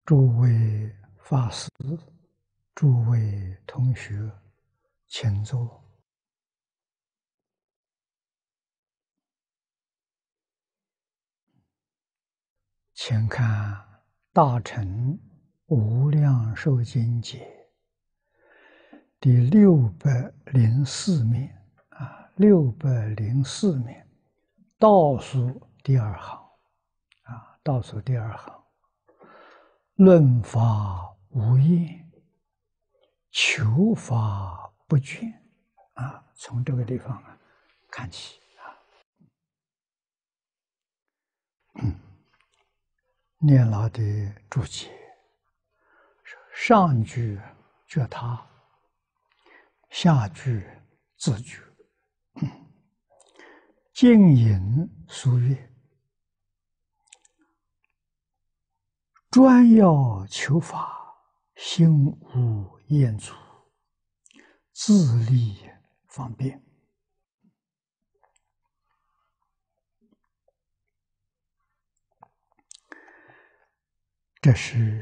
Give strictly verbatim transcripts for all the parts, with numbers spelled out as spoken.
诸位法师、诸位同学，请坐。请看《大乘无量寿经解》第六百零四面啊，六百零四面倒数第二行啊，倒数第二行，论法无厌，求法不倦啊，从这个地方啊看起啊。嗯念老的注解，上句觉他，下句自觉。静隐俗乐，专要求法，心无厌足，自利方便。这是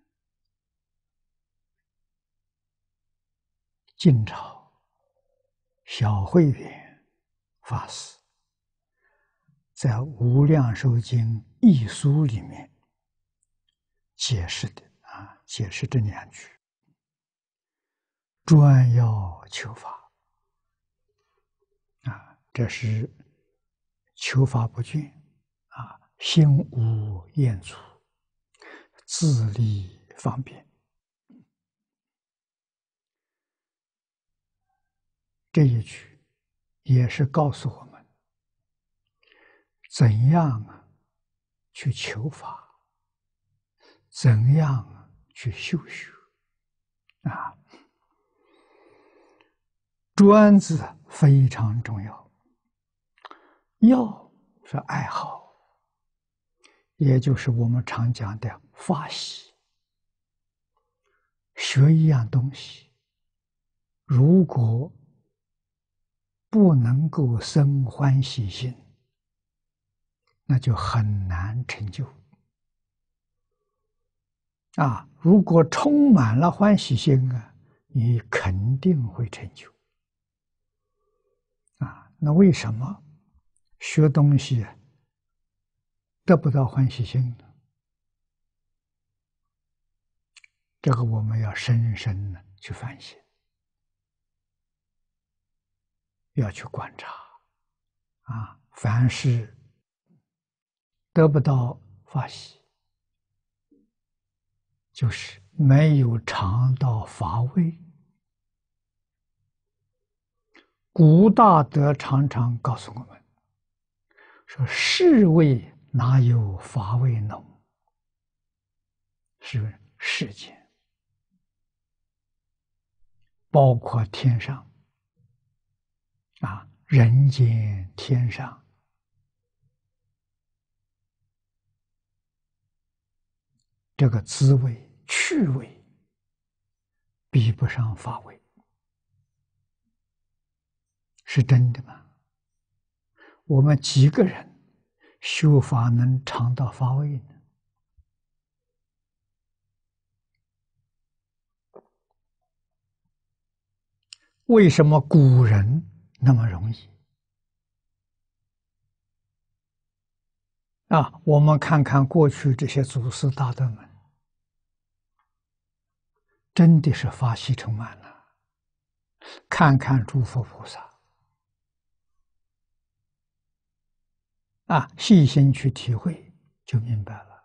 晋朝小慧远法师在《无量寿经义疏》里面解释的啊，解释这两句：专要求法啊，这是求法不倦啊，心无厌足，自利方便。这一句也是告诉我们怎样啊去求法，怎样啊去修学啊。专字非常重要，要是爱好，也就是我们常讲的法喜。学一样东西，如果不能够生欢喜心，那就很难成就啊！如果充满了欢喜心啊，你肯定会成就啊！那为什么学东西得不到欢喜心呢？这个我们要深深的去反省，要去观察啊！凡是得不到法喜，就是没有尝到法味。古大德常常告诉我们说：“世味哪有法味浓？”是世间，包括天上啊，人间天上，这个滋味趣味比不上法味，是真的吗？我们几个人修法能尝到法味呢？为什么古人那么容易啊？我们看看过去这些祖师大德们，真的是法喜充满了。看看诸佛菩萨啊，细心去体会就明白了。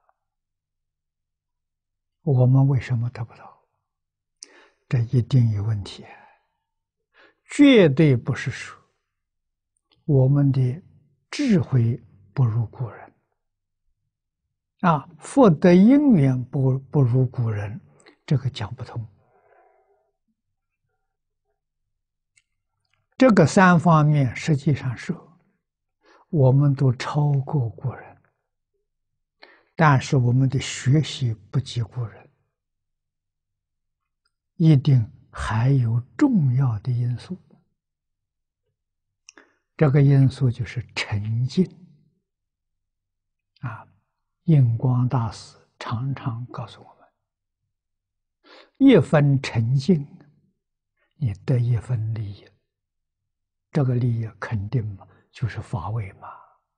我们为什么得不到？这一定有问题，绝对不是说我们的智慧不如古人啊，福德因缘不不如古人，这个讲不通。这个三方面实际上是我们都超过古人，但是我们的学习不及古人，一定还有重要的因素。这个因素就是沉静啊。印光大师常常告诉我们， 一分沉静，你得一分利益，这个利益肯定嘛，就是法位嘛。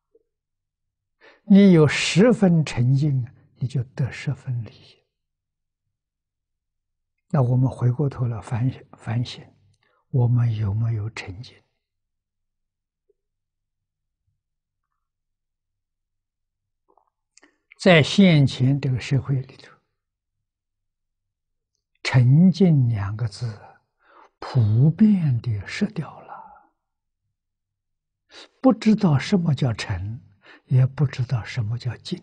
你有十分沉静，你就得十分利益。那我们回过头来反省反省，我们有没有沉静？在现前这个社会里头，沉静两个字普遍地失掉了，不知道什么叫沉，也不知道什么叫静。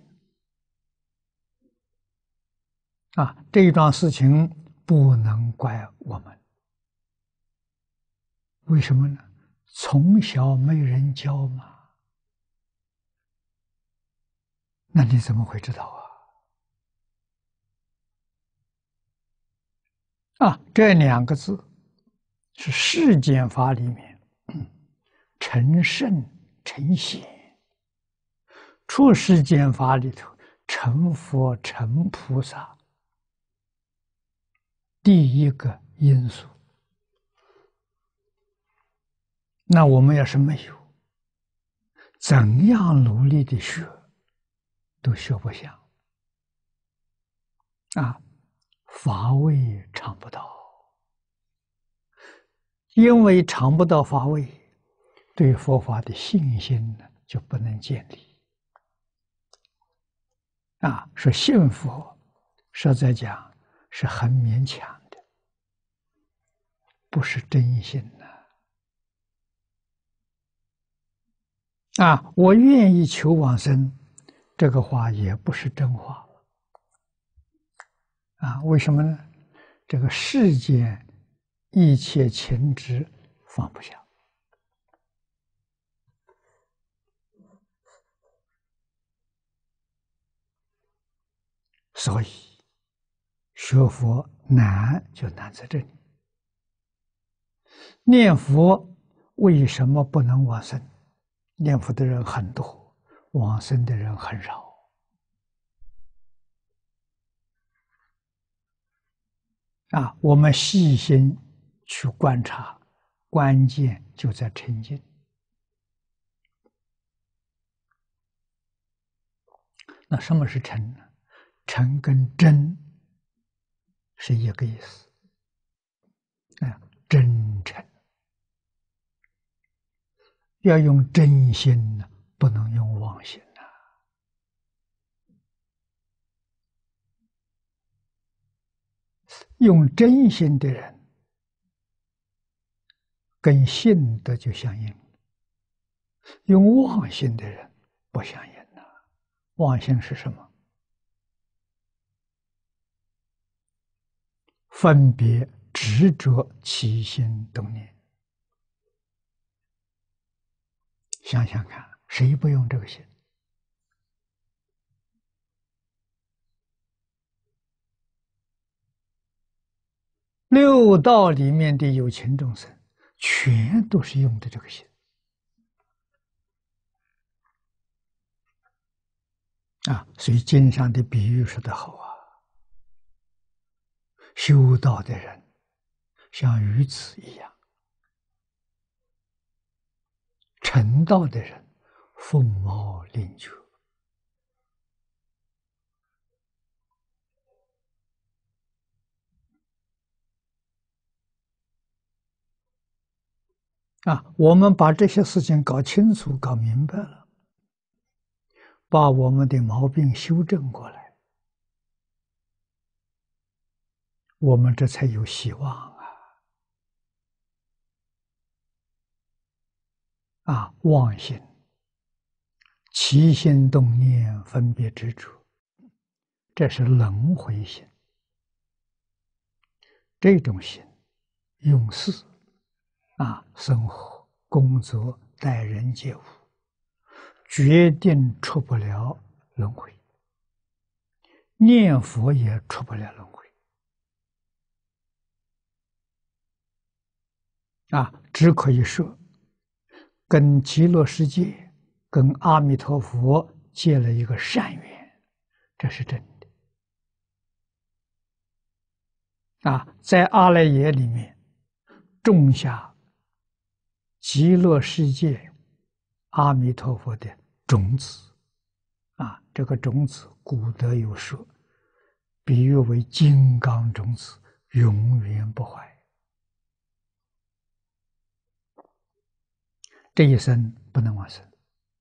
啊，这一桩事情不能怪我们，为什么呢？从小没人教嘛，那你怎么会知道啊？啊，这两个字是世间法里面成圣成贤，出世间法里头成佛成菩萨第一个因素。那我们要是没有，怎样努力的学，都学不像。啊，法位尝不到，因为尝不到法位，对佛法的信心呢就不能建立。啊，说信佛，实在讲是很勉强的，不是真心的。啊，我愿意求往生，这个话也不是真话。啊，为什么呢？这个世间一切情执放不下，所以学佛难就难在这里。念佛为什么不能往生？念佛的人很多，往生的人很少。啊，我们细心去观察，关键就在沉静。那什么是沉呢？沉跟真是一个意思。啊，真诚，要用真心呢，不能用妄心呐。用真心的人，跟信德就相应；用妄心的人不相应呐。妄心是什么？分别执着起心动念。想想看，谁不用这个心？六道里面的有情众生，全都是用的这个心。啊，所以经上的比喻说得好啊，修道的人像鱼子一样，成道的人凤毛麟角。啊，我们把这些事情搞清楚、搞明白了，把我们的毛病修正过来，我们这才有希望啊！啊，妄心、起心动念、分别执着，这是轮回心。这种心，用事啊，生活、工作、待人接物，决定出不了轮回。念佛也出不了轮回。啊，只可以说，跟极乐世界、跟阿弥陀佛结了一个善缘，这是真的。 啊，在阿赖耶里面种下极乐世界阿弥陀佛的种子啊，这个种子古德有说，比喻为金刚种子，永远不坏。这一生不能往生，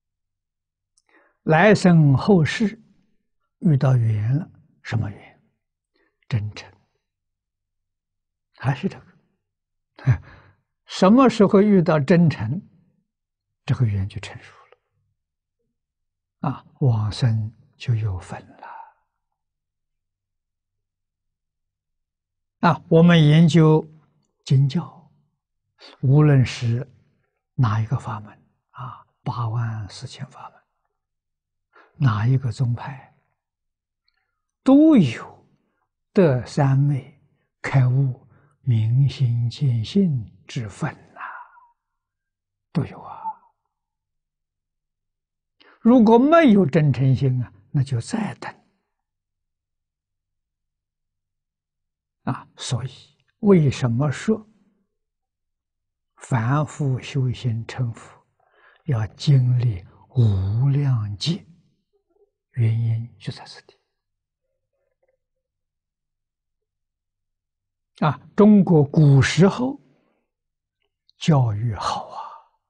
来生后世遇到缘了，什么缘？真诚，还是这个。什么时候遇到真诚，这个缘就成熟了，啊，往生就有份了。啊，我们研究经教，无论是哪一个法门啊，八万四千法门，哪一个宗派，都有得三昧、开悟、明心见性之分呐、啊，都有啊。如果没有真诚心啊，那就再等啊。所以，为什么说凡夫修行成佛要经历无量劫？原因就在此地啊。中国古时候教育好啊，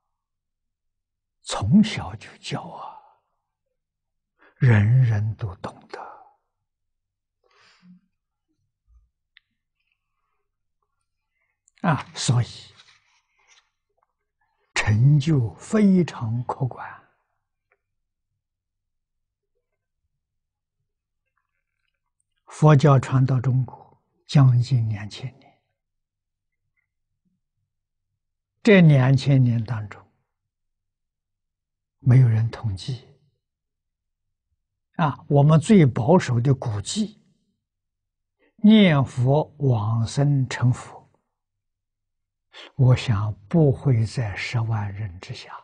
从小就教啊，人人都懂得啊，所以成就非常可观。佛教传到中国将近两千年，这两千年当中，没有人统计啊。我们最保守的估计，念佛往生成佛，我想不会在十万人之下。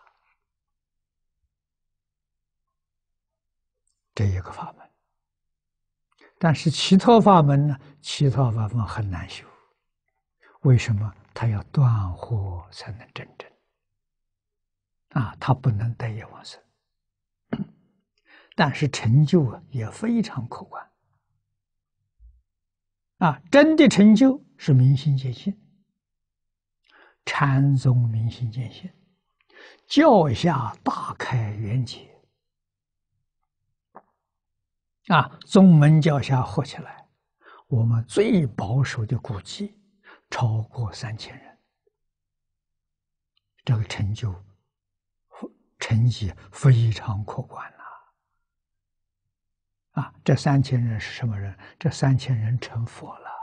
这一个法门，但是其他法门呢？其他法门很难修，为什么？他要断惑才能真正啊，他不能得业往生。但是成就啊也非常可观啊！真的成就是明心见性，禅宗明心见性，教下大开圆解啊！宗门教下合起来，我们最保守的估计超过三千人，这个成就成绩非常可观了。啊，这三千人是什么人？这三千人成佛了。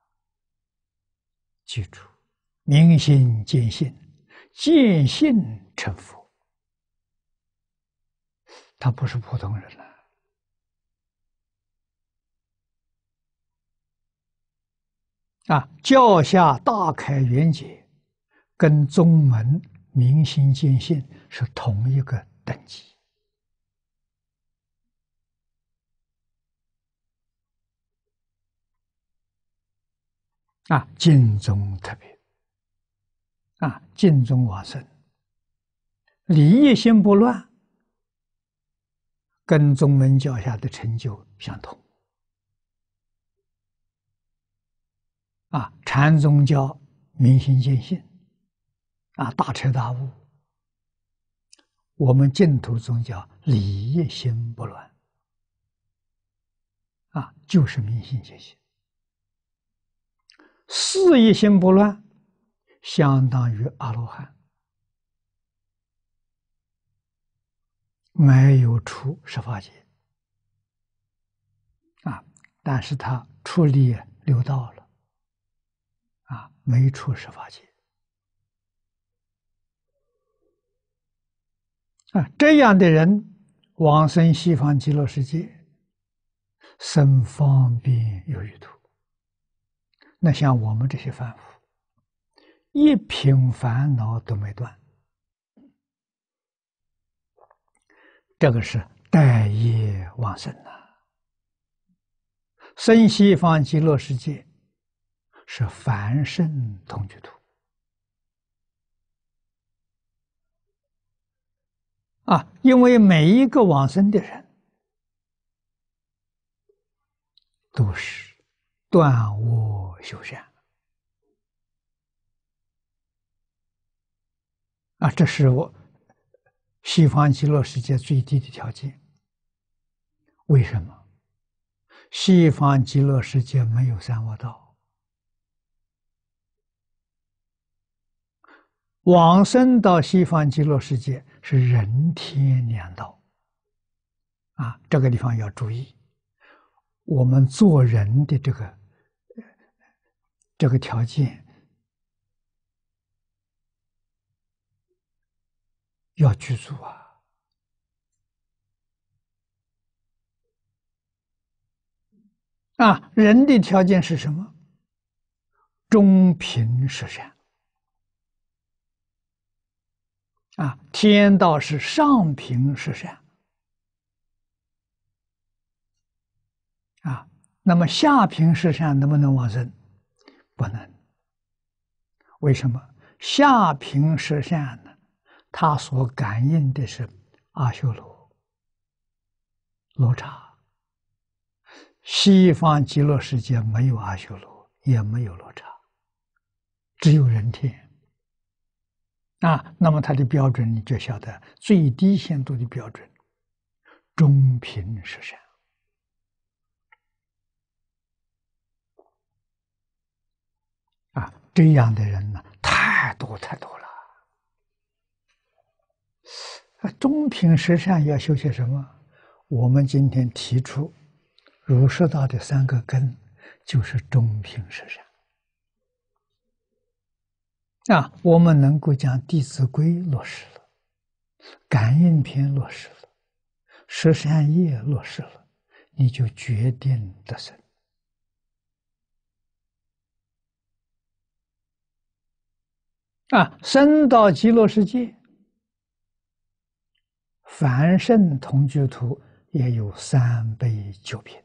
记住，明心见性，见性成佛，他不是普通人了。啊，教下大开圆解，跟宗门明心见性是同一个等级。啊，净宗特别啊，净宗往生，理业心不乱，跟宗门教下的成就相同。啊，禅宗教明心见性，啊，大彻大悟；我们净土宗教理业心不乱，啊，就是明心见性。事业心不乱，相当于阿罗汉，没有出十法界啊，但是他出离六道了啊，没出十法界啊。这样的人往生西方极乐世界，生方便有余土。那像我们这些凡夫，一品烦恼都没断，这个是带业往生呐。生西方极乐世界是凡圣同居土。啊，因为每一个往生的人都是断恶修善啊，这是我西方极乐世界最低的条件。为什么？西方极乐世界没有三恶道，往生到西方极乐世界是人天两道啊，这个地方要注意。我们做人的这个这个条件要具足啊。啊，人的条件是什么？中平十善。啊，天道是上平十善。啊，那么下平十善能不能往生？不能。为什么？下平十善呢？他所感应的是阿修罗、罗刹。西方极乐世界没有阿修罗，也没有罗刹，只有人天。啊，那么它的标准你就晓得，最低限度的标准，中平十善。啊，这样的人呢，太多太多了。啊，中平十善要修些什么？我们今天提出儒释道的三个根，就是中平十善。啊，我们能够将《弟子规》落实了，感应篇落实了，十善业落实了，你就决定得生。啊，生到极乐世界，凡圣同居土也有三杯九品。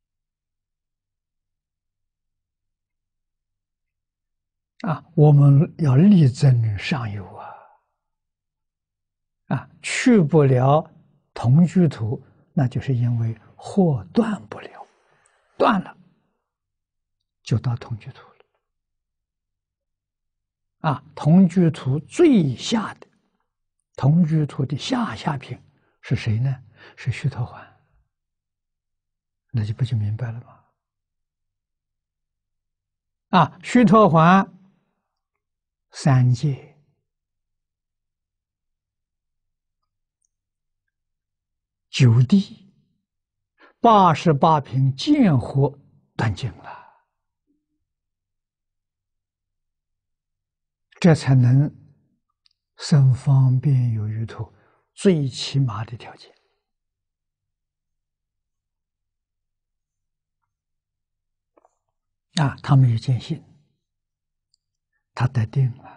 啊，我们要力争上游啊！啊，去不了同居土，那就是因为祸断不了，断了就到同居土了。啊，同居土最下的同居土的下下品是谁呢？是须陀洹。那就不就明白了吗？啊，须陀洹三界九地八十八品见惑断尽了，这才能生方便有余土最起码的条件。啊，他没有见性，他得定了。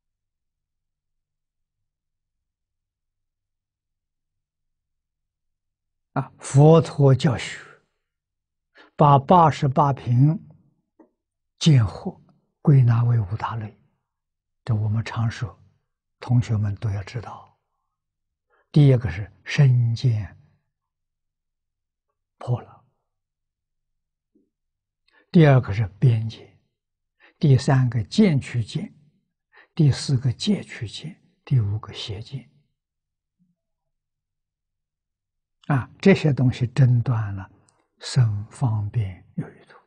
啊，佛陀教学把八十八品见惑归纳为五大类，这我们常说，同学们都要知道。第一个是身见破了，第二个是边界，第三个见取见，第四个戒取见，第五个邪见。啊，这些东西诊断了，生方便有余土。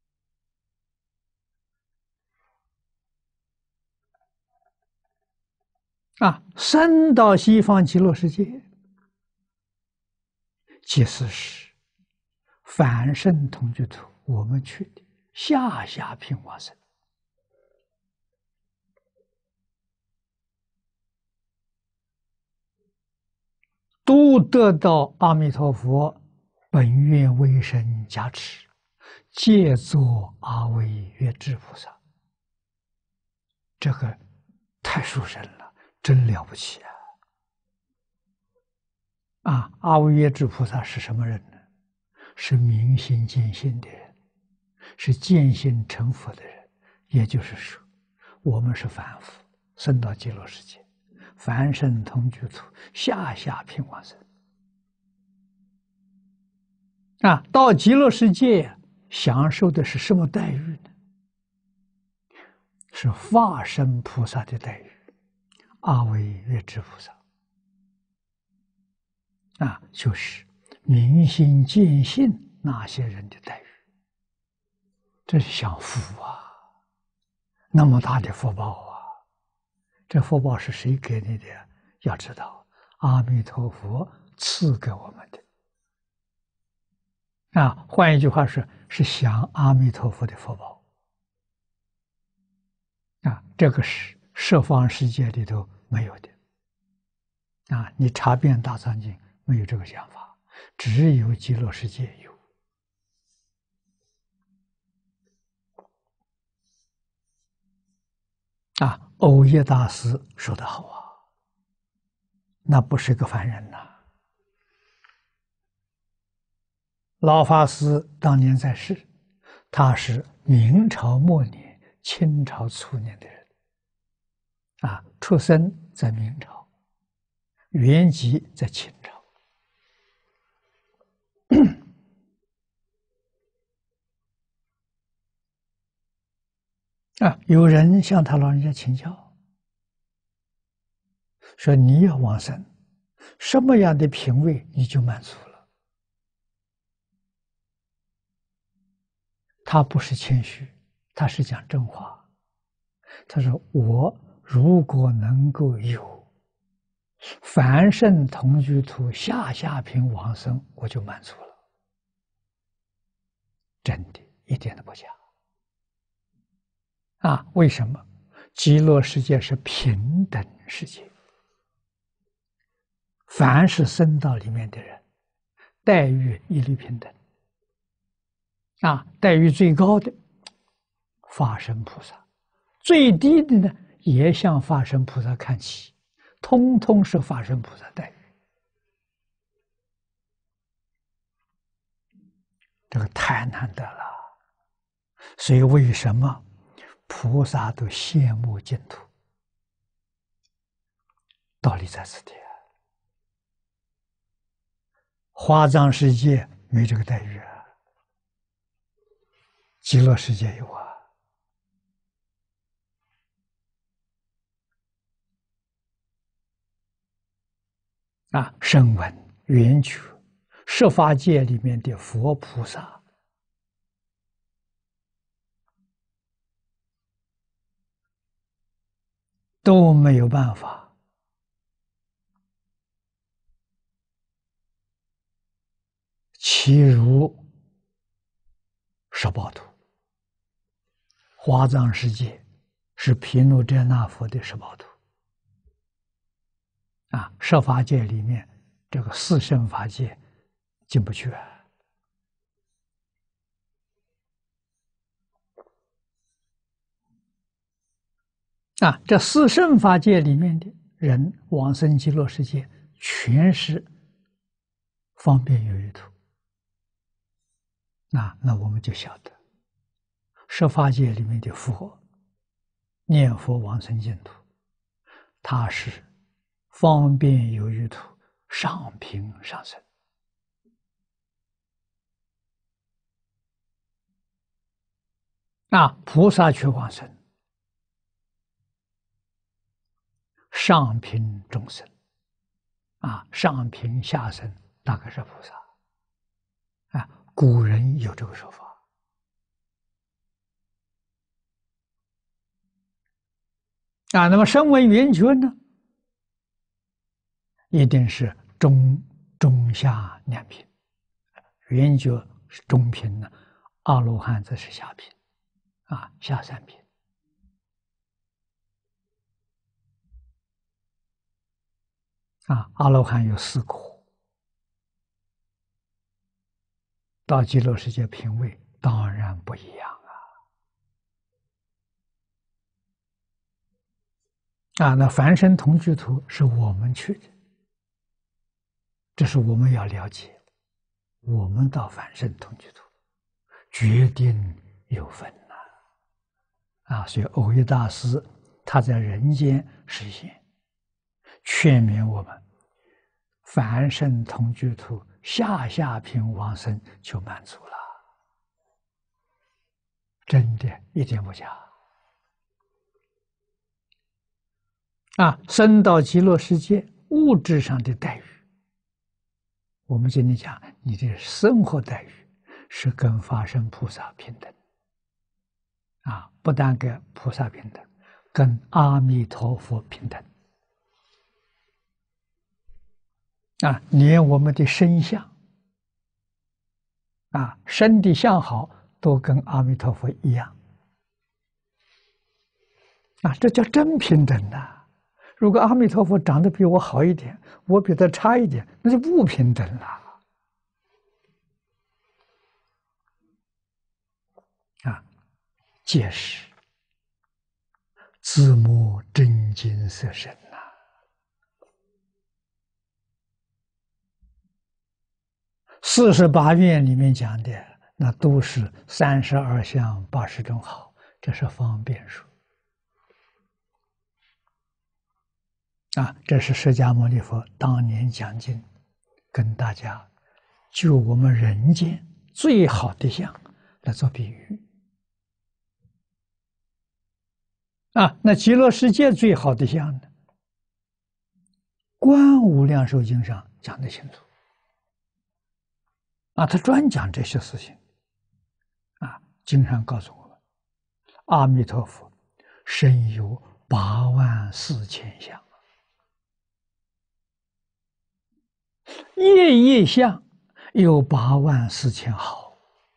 啊，生到西方极乐世界，即是是凡圣同居土，我们去的下下品往生。都得到阿弥陀佛本愿威神加持，借作阿惟越致菩萨。这个太殊胜了，真了不起啊！啊，阿惟越致菩萨是什么人呢？是明心见性的人，是见性成佛的人， 也就是说，我们是凡夫，生到极乐世界，凡圣同居土，下下品往生。啊，到极乐世界享受的是什么待遇呢？是化身菩萨的待遇，阿惟越致菩萨。啊，就是明心见性那些人的待遇，这是享福啊！那么大的福报啊！这福报是谁给你的？要知道，阿弥陀佛赐给我们的。啊，换一句话说，是享阿弥陀佛的福报。啊，这个是十方世界里头没有的。啊，你查遍大藏经，没有这个想法，只有极乐世界有。啊，藕益大师说得好啊，那不是个凡人呐。老法师当年在世，他是明朝末年、清朝初年的人，啊，出生在明朝，原籍在清朝。啊，有人向他老人家请教，说你要往生，什么样的品位你就满足了？他不是谦虚，他是讲真话。他说：“我如果能够有凡圣同居土下下品往生，我就满足了。”真的，一点都不假。啊，为什么？极乐世界是平等世界，凡是生到里面的人，待遇一律平等。啊，待遇最高的法身菩萨，最低的呢也向法身菩萨看齐，通通是法身菩萨待遇。这个太难得了，所以为什么菩萨都羡慕净土？道理在此地。华藏世界没这个待遇啊，极乐世界有啊。啊，声闻、缘觉、十法界里面的佛菩萨，都没有办法其如十报图。华藏世界是毗卢遮那佛的十报图。啊，十法界里面这个四圣法界进不去啊。啊，这四圣法界里面的人往生极乐世界，全是方便有余土。那那我们就晓得，十法界里面的佛念佛往生净土，他是方便有余土上品上生。啊，菩萨去往生上品众生，啊，上品下生大概是菩萨。啊，古人有这个说法。啊，那么声闻缘觉呢，一定是中中下两品，缘觉是中品呢，阿罗汉则是下品，啊，下三品。啊，阿罗汉有四果，到极乐世界品位当然不一样啊！啊，那凡身同居土是我们去的，这是我们要了解。我们到凡身同居土，决定有分呐！ 啊，所以藕益大师他在人间实现，劝勉我们：凡圣同居土，下下品往生就满足了，真的一点不假。啊，升到极乐世界，物质上的待遇，我们今天讲你的生活待遇是跟法身菩萨平等。啊，不但跟菩萨平等，跟阿弥陀佛平等。啊，连我们的身相，啊，身的相好，都跟阿弥陀佛一样。啊，这叫真平等呐！如果阿弥陀佛长得比我好一点，我比他差一点，那就不平等了。啊，戒是自摸真金色身呐。四十八愿里面讲的，那都是三十二相八十种好，这是方便说。啊，这是释迦牟尼佛当年讲经，跟大家就我们人间最好的相来做比喻。啊，那极乐世界最好的相呢？观无量寿经上讲得清楚。啊，他专讲这些事情。啊，经上告诉我们，阿弥陀佛身有八万四千相。夜夜相有八万四千好，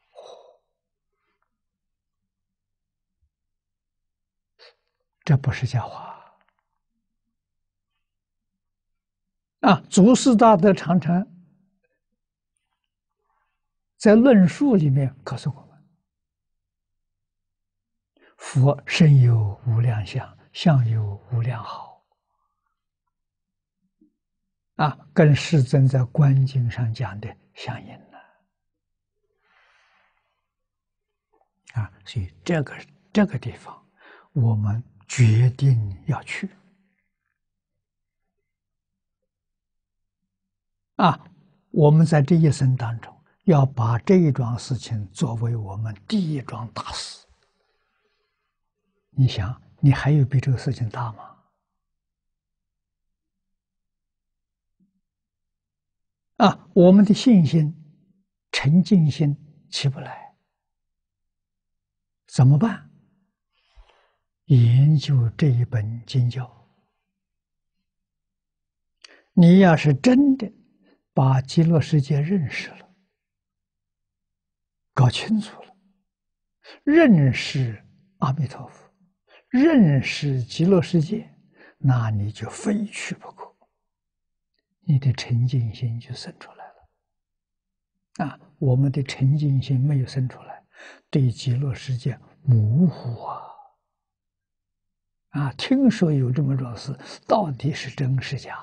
这不是假话啊！祖师大德常常在论述里面告诉我们：佛身有无量相，相有无量好。啊，跟世尊在观经上讲的相应了。啊，所以这个这个地方，我们决定要去。啊，我们在这一生当中，要把这一桩事情作为我们第一桩大事。你想，你还有比这个事情大吗？啊，我们的信心、沉静心起不来，怎么办？研究这一本经教。你要是真的把极乐世界认识了，搞清楚了，认识阿弥陀佛，认识极乐世界，那你就非去不可。你的沉静心就生出来了。啊，我们的沉静心没有生出来，对极乐世界模糊啊！啊，听说有这么桩事，到底是真是假？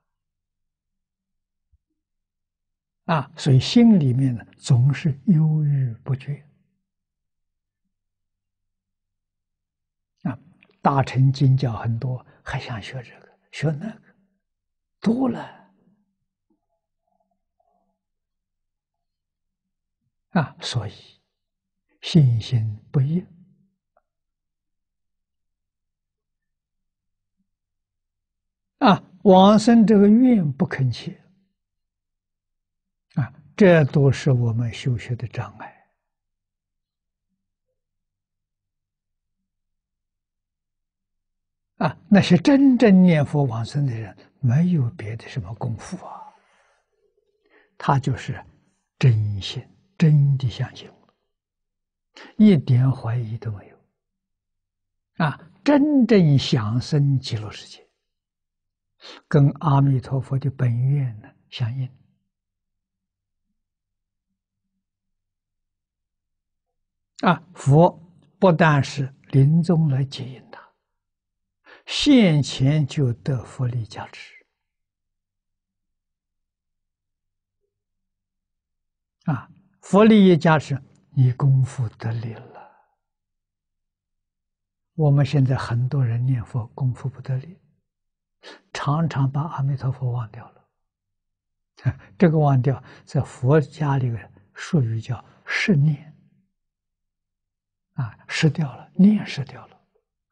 啊，所以心里面呢总是忧郁不决。啊，大乘经教很多，还想学这个学那个，多了。啊，所以信心不一。啊，往生这个愿不肯切。啊，这都是我们修学的障碍。啊，那些真正念佛往生的人，没有别的什么功夫啊，他就是真心，真的相信，一点怀疑都没有。啊，真正想生极乐世界，跟阿弥陀佛的本愿呢相应。啊，佛不但是临终来接引他，现前就得佛力加持。啊，佛力一加持，你功夫得力了。 我们现在很多人念佛功夫不得力，常常把阿弥陀佛忘掉了。这个忘掉，在佛家里面术语叫失念，啊，失掉了，念失掉了，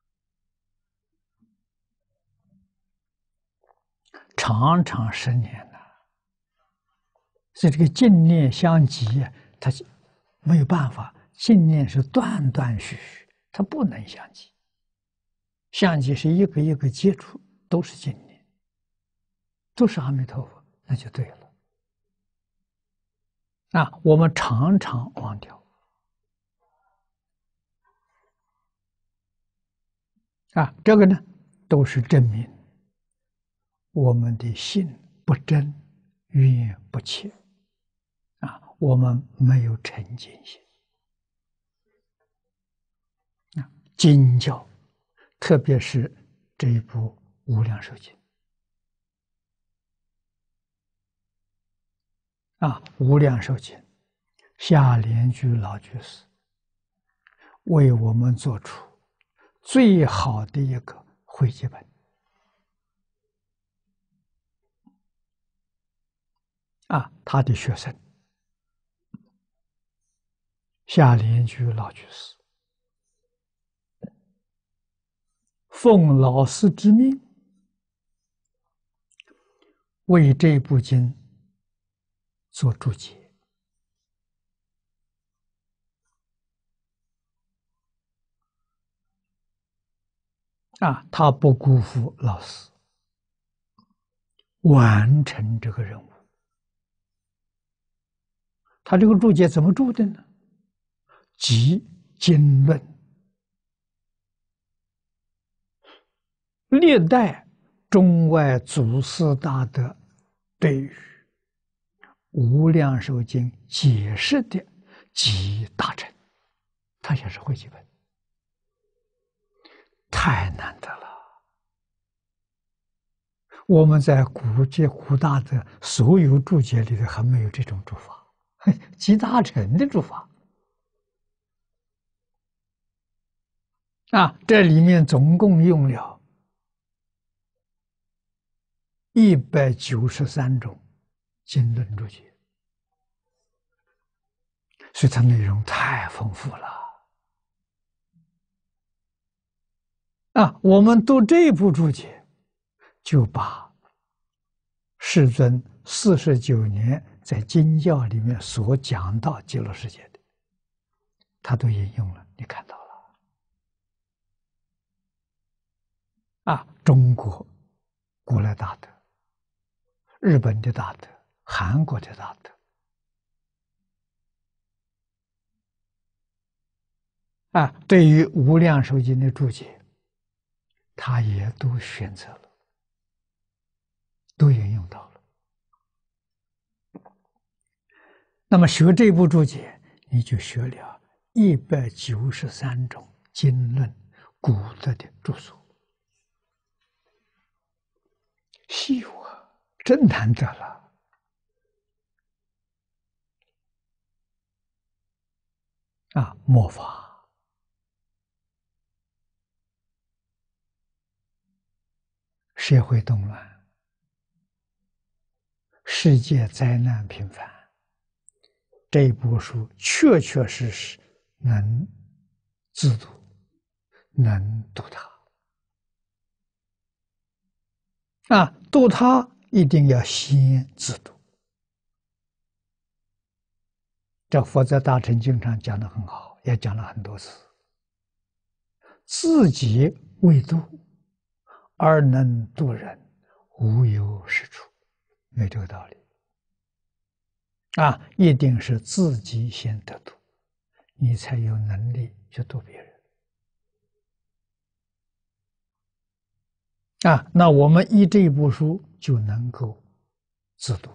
常常失念呐。所以这个净念相继，它没有办法，净念是断断续续，它不能相继。相继是一个一个接触，都是净念，都是阿弥陀佛，那就对了。啊，我们常常忘掉。啊，这个呢，都是证明我们的心不真，愿不切。啊，我们没有沉静心。啊，经教，特别是这一部《无量寿经》。啊，《无量寿经》，下莲居老居士为我们做出最好的一个汇集本。啊，他的学生下莲居老居士奉老师之命，为这部经做注解。啊，他不辜负老师，完成这个任务。他这个注解怎么注的呢？集经论历代中外祖师大德对于《无量寿经》解释的集大成，他也是汇集本，太难得了。我们在古籍古大的所有注解里头还没有这种注法，集大成的注法。啊，这里面总共用了一百九十三种经论注解，所以它内容太丰富了。啊，我们读这部注解，就把世尊四十九年在经教里面所讲到极乐世界的，他都引用了，你看到了。啊，中国古来大德，日本的大德，韩国的大德，啊，对于《无量寿经》的注解，他也都选择了，都引用到了。那么学这部注解，你就学了一百九十三种经论古德的著述，稀有啊，真难得了。啊，末法社会动乱，世界灾难频繁，这部书确确实实能自度，能度他。啊，度他一定要先自度。这佛在大乘经上讲得很好，也讲了很多次。自己未度，而能度人，无有是处，没这个道理。啊，一定是自己先得度，你才有能力去度别人。啊，那我们依这部书就能够自度。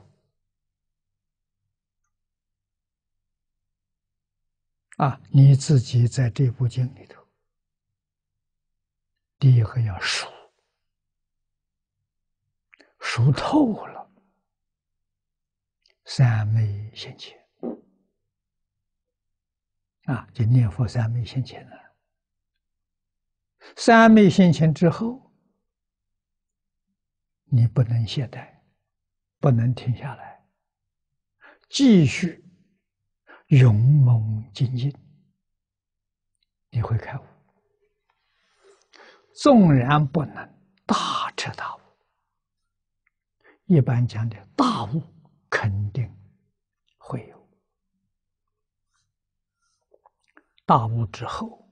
啊，你自己在这部经里头，第一个要熟，熟透了，三昧现前。啊，就念佛三昧现前了。 三昧现前之后，你不能懈怠，不能停下来，继续勇猛精进，你会开悟。纵然不能大彻大悟，一般讲的大悟肯定会有。大悟之后，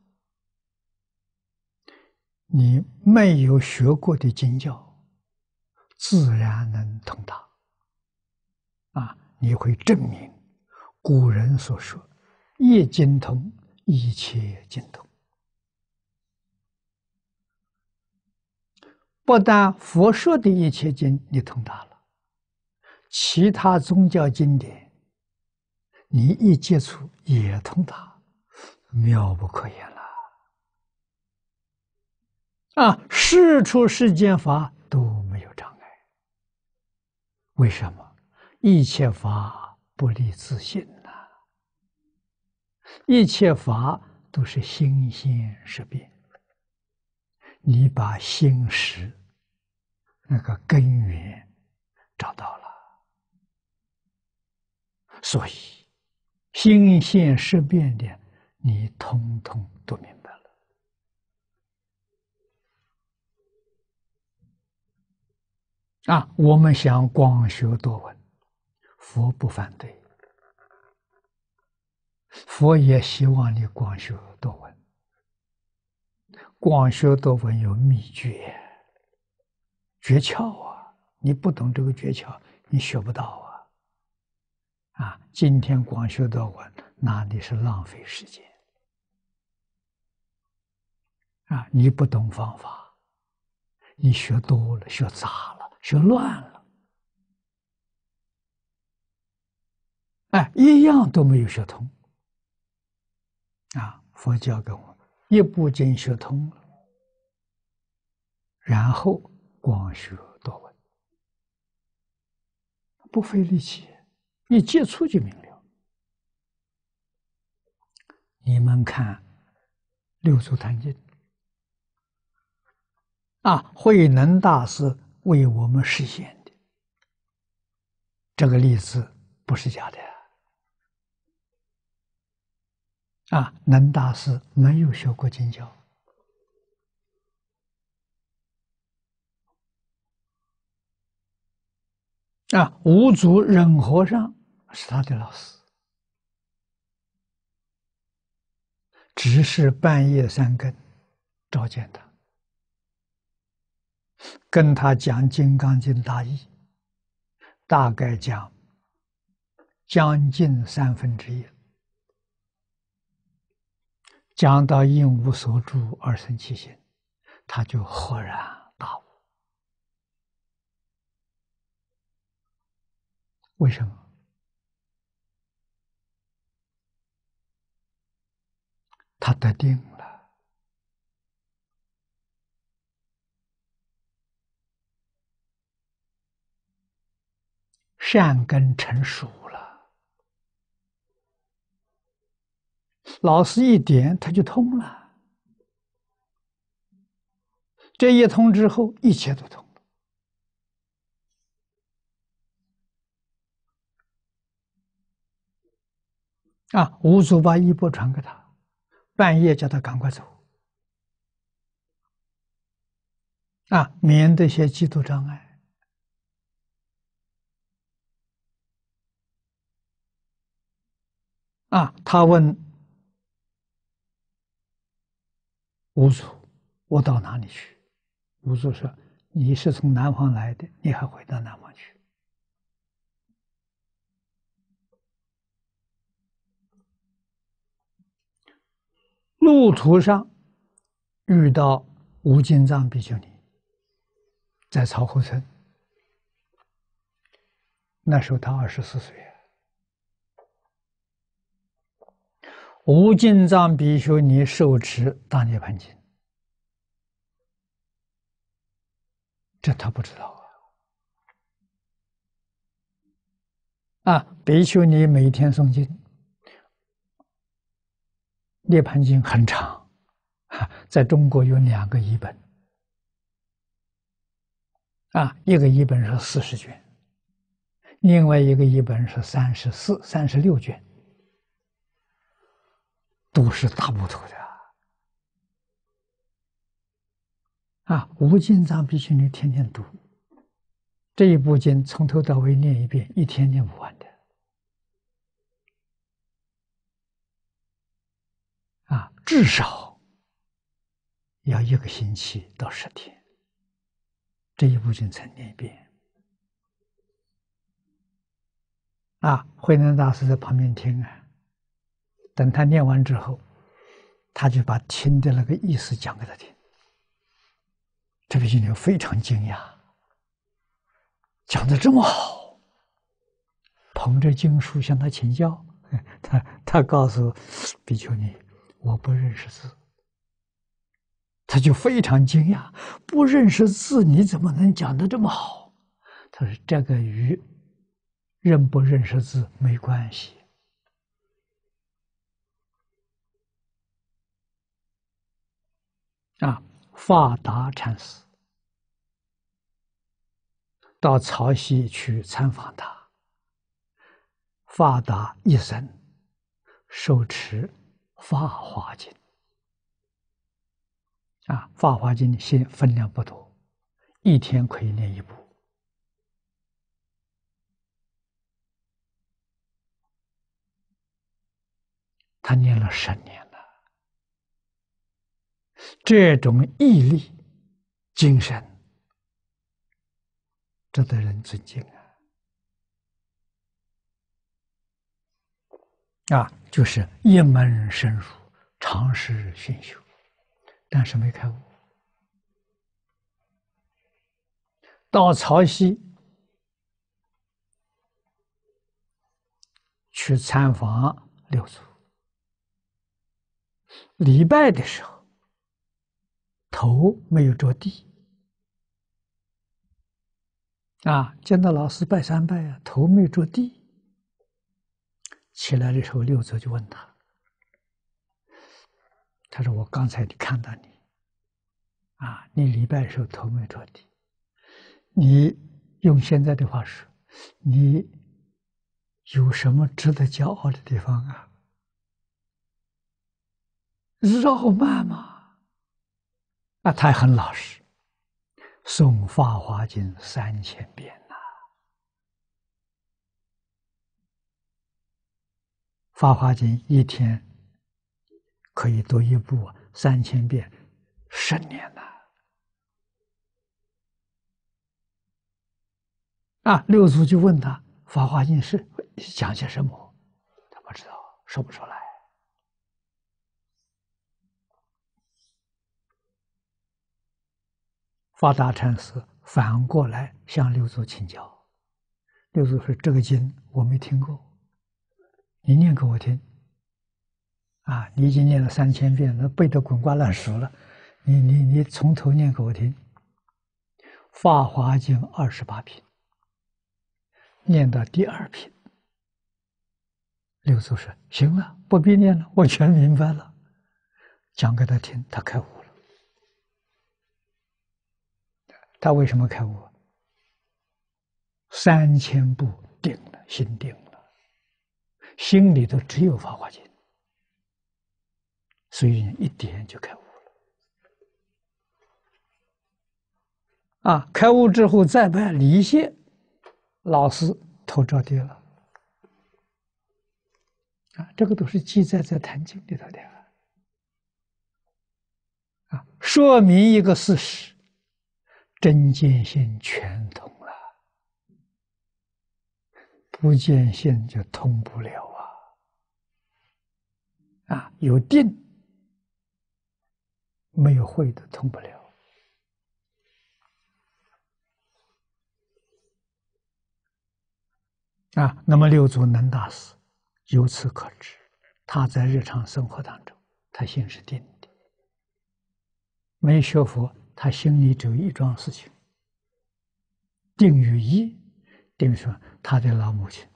你没有学过的经教，自然能通达。啊，你会证明古人所说“一经通，一切经通”。不但佛说的一切经你通达了，其他宗教经典你一接触也通达，妙不可言了。啊，世出世间法都没有障碍。为什么？一切法不离自性呐、啊，一切法都是心现识变。你把心识那个根源找到了，所以心现识变的你通通都明白了。啊，我们想广学多闻，佛不反对，佛也希望你广学多闻。广学多闻有秘诀、诀窍啊！你不懂这个诀窍，你学不到啊！啊，今天广学多闻，哪里是浪费时间？啊，你不懂方法，你学多了，学杂了，学乱了，哎，一样都没有学通。啊，佛教给我们一部经学通了，然后广学多闻，不费力气，一接触就明了。你们看《六祖坛经》啊，慧能大师为我们实现的这个例子不是假的啊！能大师没有学过经教啊，五祖忍和尚是他的老师，只是半夜三更召见他，跟他讲《金刚经》大义，大概讲将近三分之一，讲到应无所住而生其心，他就豁然大悟。为什么？他得定了，善根成熟了，老师一点他就通了，这一通之后，一切都通了。啊，五祖把衣钵传给他，半夜叫他赶快走，啊，免得些嫉妒障碍。啊，他问五祖：“我到哪里去？”五祖说：“你是从南方来的，你还回到南方去？”路途上遇到无尽藏比丘尼，在曹侯村，那时候他二十四岁。无尽藏比丘尼受持大涅盘经，这他不知道啊！啊，比丘尼每天诵经，涅盘经很长， 在中国有两个译本，啊，一个译本是四十卷，另外一个译本是三十四、三十六卷，都是大部头的啊！无尽藏比丘尼天天读这一部经，从头到尾念一遍，一天念不完的啊，至少要一个星期到十天。这一部经才念一遍啊！慧能大师在旁边听啊，等他念完之后，他就把听的那个意思讲给他听。这位经理非常惊讶，讲得这么好，捧着经书向他请教。他他告诉比丘尼：“我不认识字。”他就非常惊讶，不认识字，你怎么能讲得这么好？他说：“这个与认不认识字没关系。”啊，法达禅师到曹溪去参访他，法达一生受持《法华经》。啊，《法华经》现分量不多，一天可以念一部。他念了十年了，这种毅力、精神，值得人尊敬啊！啊，就是一门深入，长时熏修，但是没开悟。到曹溪去参访六祖，礼拜的时候，头没有着地啊，见到老师拜三拜啊，头没有着地。起来的时候，六祖就问他，他说：“我刚才看到你，啊，你礼拜的时候头没着地，你用现在的话说，你有什么值得骄傲的地方啊？傲慢吗？”啊，他很老实，诵《法华经》三千遍呐，《法华经》一天可以读一部，三千遍，十年呐。啊，六祖就问他，《法华经》是讲些什么？他不知道，说不出来。法达禅师反过来向六祖请教，六祖说：“这个经我没听过，你念给我听。啊，你已经念了三千遍了，背得滚瓜烂熟了，你你你从头念给我听。”《法华经》二十八品，念到第二品，六祖说：“行了，不必念了，我全明白了。”讲给他听，他开悟了。他为什么开悟？三千步定了，心定了，心里头只有《法华经》，所以一点就开悟了。啊，开悟之后再拜离谢老师头着地了。啊，这个都是记载在《坛经》里头的。啊，说明一个事实：真见性全通了，不见性就通不了啊！啊，有定没有慧的通不了。啊，那么六祖能大师由此可知，他在日常生活当中，他心是定的。没学佛，他心里只有一桩事情：定于一。定说他的老母亲，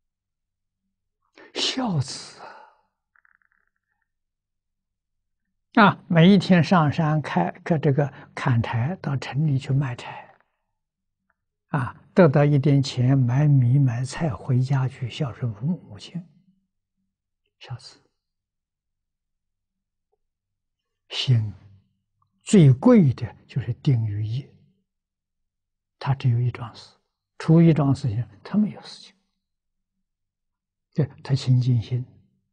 孝子啊！ 啊，每一天上山开个这个砍柴，到城里去卖柴，啊，得到一点钱买米买菜回家去孝顺父母母亲。孝子心最贵的就是定于一，他只有一桩事，除一桩事情他没有事情，对，他清净心。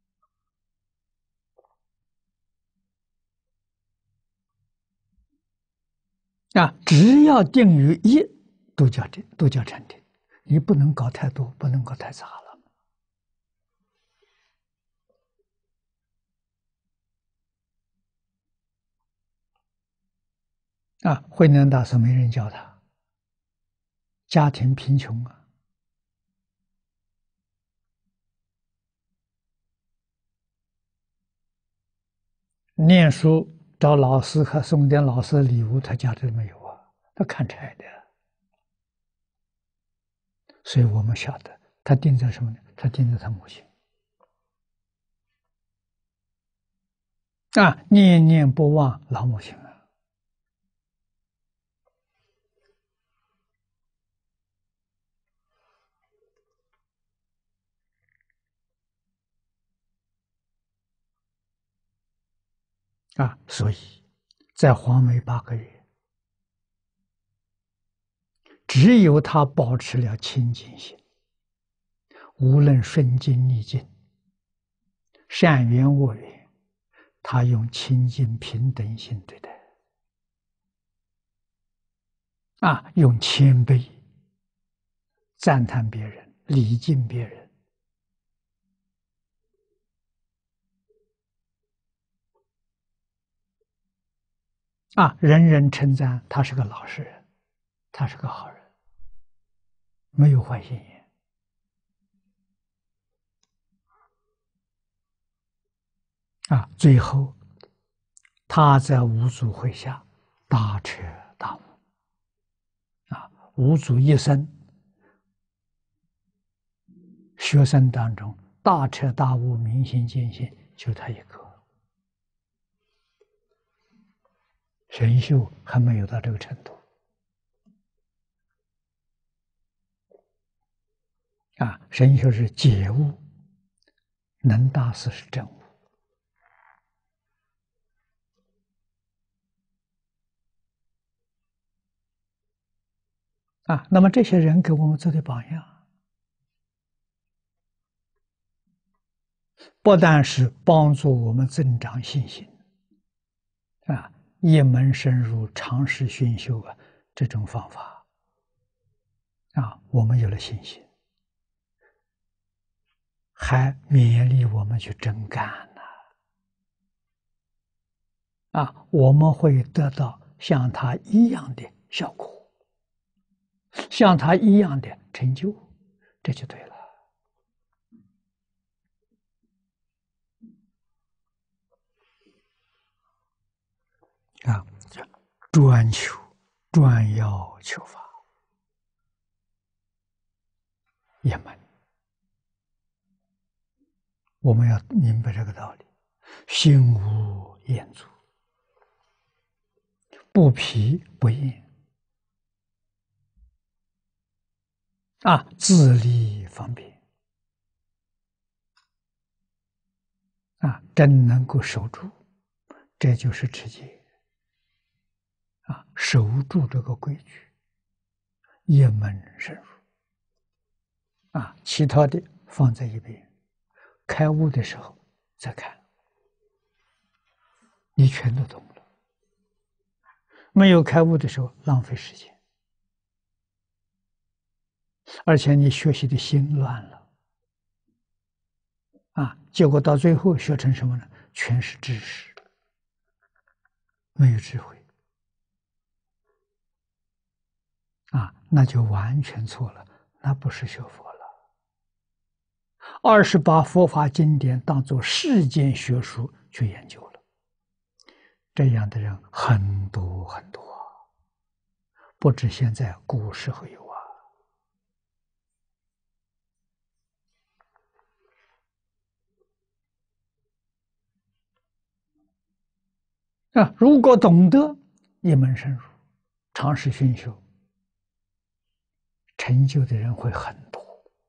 啊，只要定于一，都叫定，都叫成定。你不能搞太多，不能搞太杂了。啊，慧能大师没人教他，家庭贫穷啊，念书找老师还送点老师的礼物，他家里没有啊，他看柴的。所以我们晓得他定在什么呢？他定在他母亲啊，念念不忘老母亲啊。啊，所以在黄梅八个月，只有他保持了清净心，无论顺境逆境、善缘恶缘，他用清净平等心对待。啊，用谦卑赞叹别人，礼敬别人。啊，人人称赞他是个老实人，他是个好人，没有坏心眼。啊，最后他在五祖会下大彻大悟。啊，五祖一生学生当中大彻大悟、明心见性，就他一个。神秀还没有到这个程度。啊，神秀是解悟，能大师是证悟。啊，那么这些人给我们做的榜样，不但是帮助我们增长信心，啊，一门深入、长时熏修啊，这种方法，啊，我们有了信心，还勉励我们去真干呢。啊，我们会得到像他一样的效果，像他一样的成就，这就对了。啊，专求专要求法一门，我们要明白这个道理：心无厌足，不疲不厌。啊，自立方便。啊，真能够守住，这就是持戒。啊，守住这个规矩，一门深入。啊，其他的放在一边，开悟的时候再看，你全都懂了。没有开悟的时候，浪费时间，而且你学习的心乱了。啊，结果到最后学成什么呢？全是知识，没有智慧。啊，那就完全错了，那不是学佛了，而是把佛法经典当作世间学术去研究了。这样的人很多很多，不止现在，古时候有啊。 啊，如果懂得一门深入，长时熏修，成就的人会很多。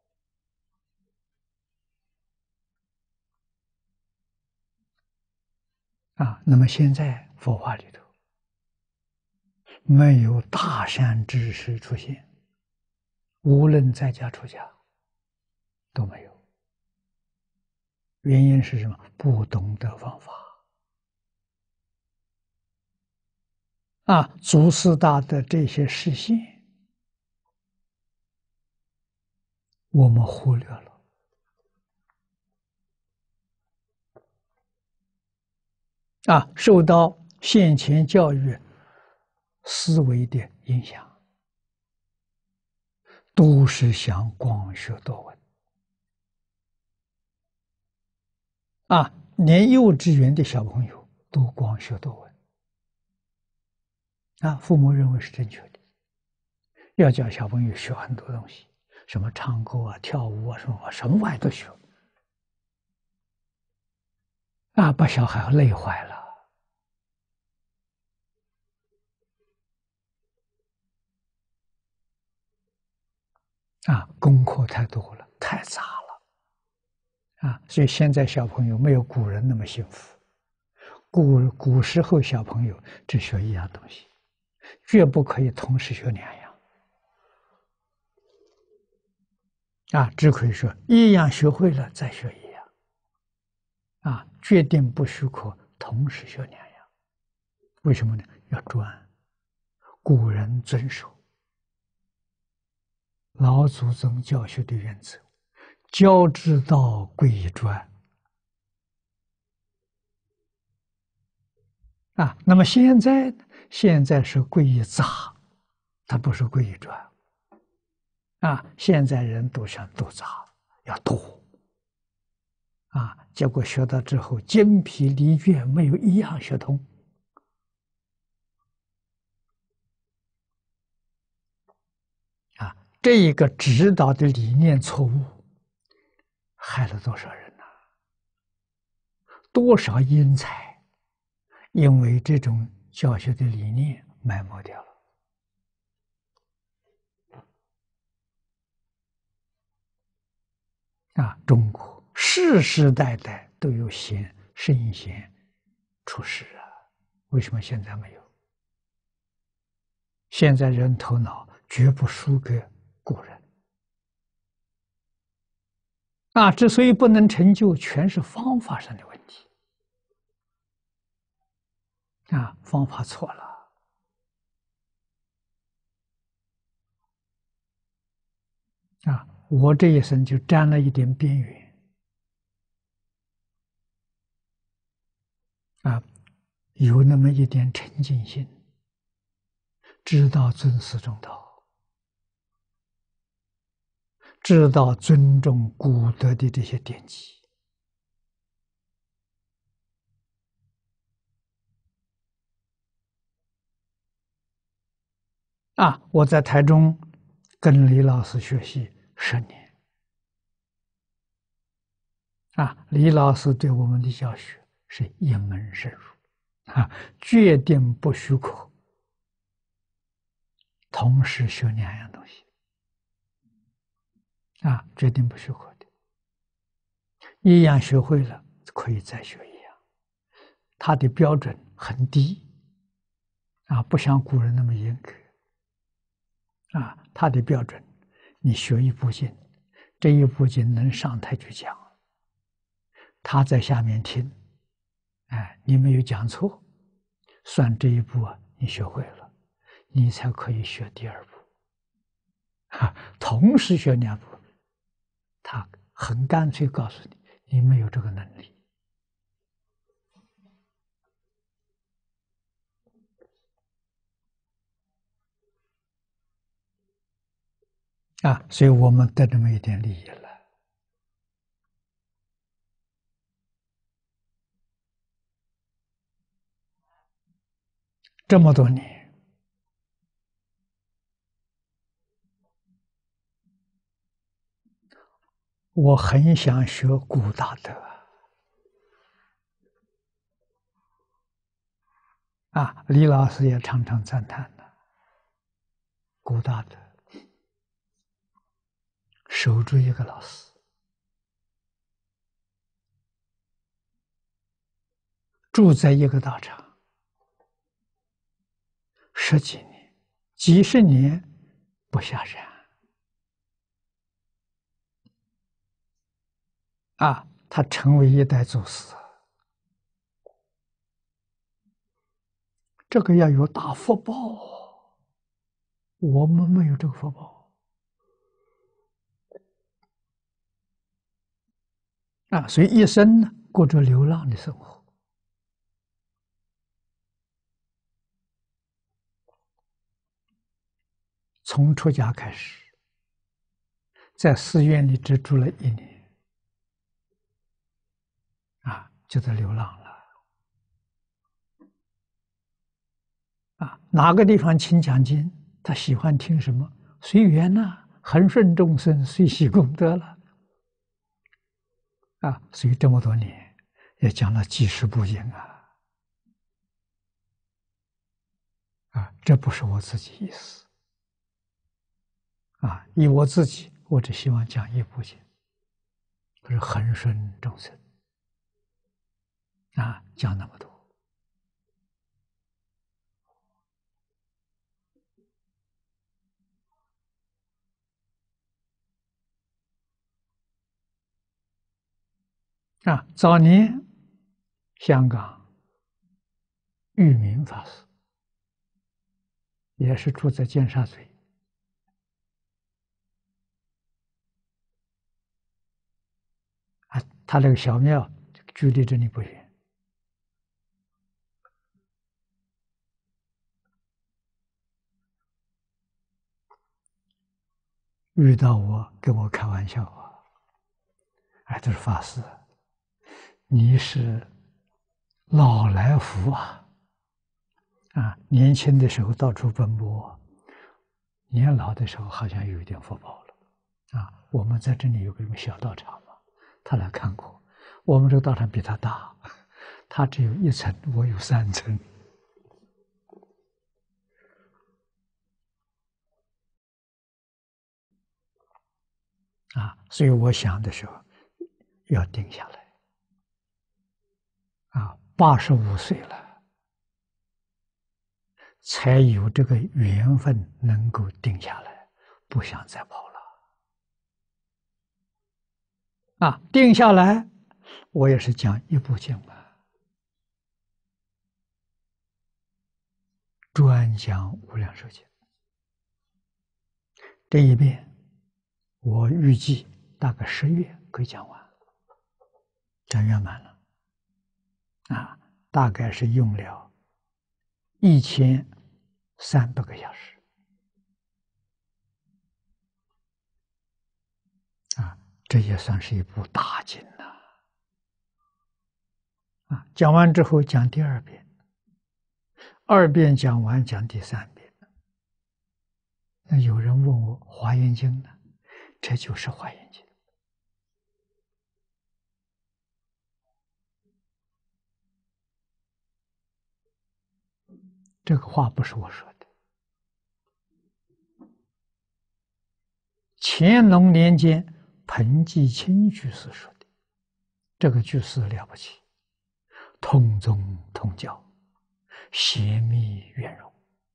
啊，那么现在佛法里头没有大善知识出现，无论在家出家都没有。原因是什么？不懂得方法。啊，祖师大的这些示现，我们忽略了。啊，受到先前教育思维的影响，都是想光学多闻。啊，连幼稚园的小朋友都光学多闻。啊，父母认为是正确的，要教小朋友学很多东西，什么唱歌啊、跳舞啊，什么什么玩意都学。啊，把小孩累坏了。啊，功课太多了，太杂了。啊，所以现在小朋友没有古人那么幸福。古古时候小朋友只学一样东西，绝不可以同时学两样。啊，只可以说一样学会了再学一样。啊，决定不许可同时学两样。为什么呢？要专。古人遵守老祖宗教学的原则，教之道贵以专。啊，那么现在现在是贵以杂，它不是贵以专。啊，现在人都想多杂，要多。啊，结果学到之后精疲力竭，没有一样学通。啊，这一个指导的理念错误，害了多少人呐？多少英才因为这种教学的理念埋没掉了。啊，中国世世代代都有贤圣贤出世啊，为什么现在没有？现在人头脑绝不输给古人。啊，之所以不能成就，全是方法上的问题。啊，方法错了。啊，我这一生就沾了一点边缘。啊，有那么一点沉静心，知道尊师重道，知道尊重古德的这些典籍。啊，我在台中跟李老师学习十年。啊，李老师对我们的教学是一门深入。啊，决定不许可同时学两样东西。啊，决定不许可的。一样学会了，可以再学一样。他的标准很低。啊，不像古人那么严格。啊，他的标准，你学一部经，这一部经能上台去讲，他在下面听。哎，你没有讲错，算这一步啊，你学会了，你才可以学第二步。哈，同时学两步，他很干脆告诉你，你没有这个能力。啊，所以我们得这么一点利益了。这么多年，我很想学古大德。 啊，李老师也常常赞叹的，古大德守住一个老师，住在一个道场十几年、几十年不下山啊，他成为一代祖师。这个要有大福报，我们没有这个福报啊，所以一生呢过着流浪的生活。从出家开始，在寺院里只住了一年，啊，就在流浪了。啊，哪个地方请讲经，他喜欢听什么，随缘呐，恒顺众生，随喜功德了。啊，所以这么多年也讲了几十部经啊，啊，这不是我自己意思，啊，以我自己，我只希望讲一部经，就是恒顺众生，啊，讲那么多。啊，早年香港裕民法师也是住在尖沙咀，啊，他那个小庙距离这里不远，遇到我跟我开玩笑啊，哎，他说法师，你是老来福啊。啊，年轻的时候到处奔波，年老的时候好像有一点福报了。啊，我们在这里有个什么小道场嘛，他来看过，我们这个道场比他大，他只有一层，我有三层。啊，所以我想的时候要定下来。啊，八十五岁了，才有这个缘分能够定下来，不想再跑了。啊，定下来，我也是讲一部经嘛，专讲无量寿经。这一遍，我预计大概十月可以讲完，讲圆满了。啊，大概是用了一千三百个小时。啊，这也算是一部大经了。啊，讲完之后讲第二遍，二遍讲完讲第三遍。那有人问我《华严经》呢？这就是《华严经》。这个话不是我说的，乾隆年间彭继清居士说的。这个居士了不起，通宗通教，邪密圆融。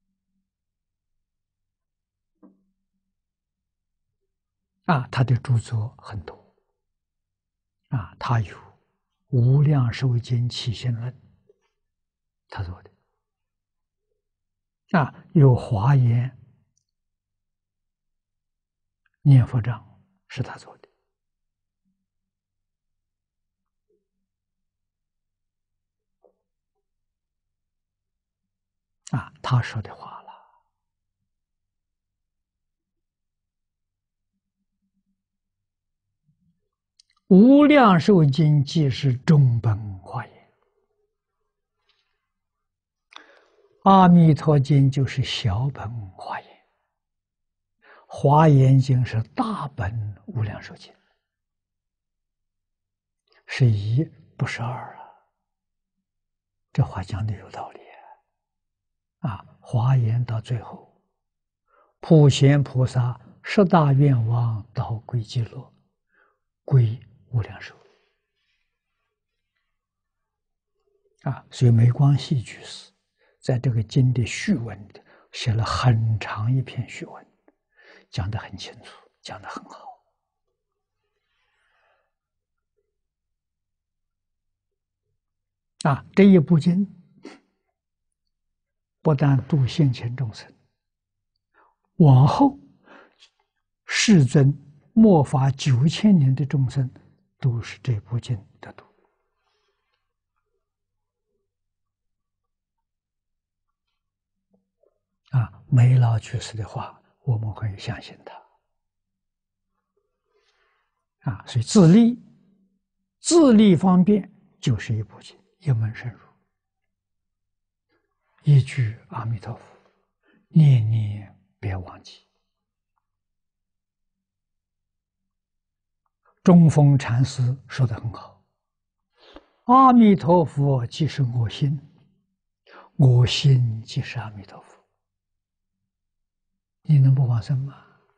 啊，他的著作很多。啊，他有《无量寿经起信论》，他做的。啊，有《华严念佛章》，是他做的。啊，他说的话了。无量寿经即是中本华严，阿弥陀经就是小本华严，华严经是大本无量寿经，是一不是二啊。这话讲的有道理啊。 啊，华严到最后，普贤菩萨十大愿望导归极乐，归无量寿。啊，所以梅光系居士在这个经的序文写了很长一篇序文，讲得很清楚，讲得很好。啊，这一部经不但度现前众生，往后世尊末法九千年的众生，都是这部经得度。啊，梅老居士的话，我们会相信他。啊，所以自利，自利方便就是一部经，一门深入。一句阿弥陀佛，念念别忘记。中峰禅师说得很好：“阿弥陀佛即是我心，我心即是阿弥陀佛。”你能不往生吗？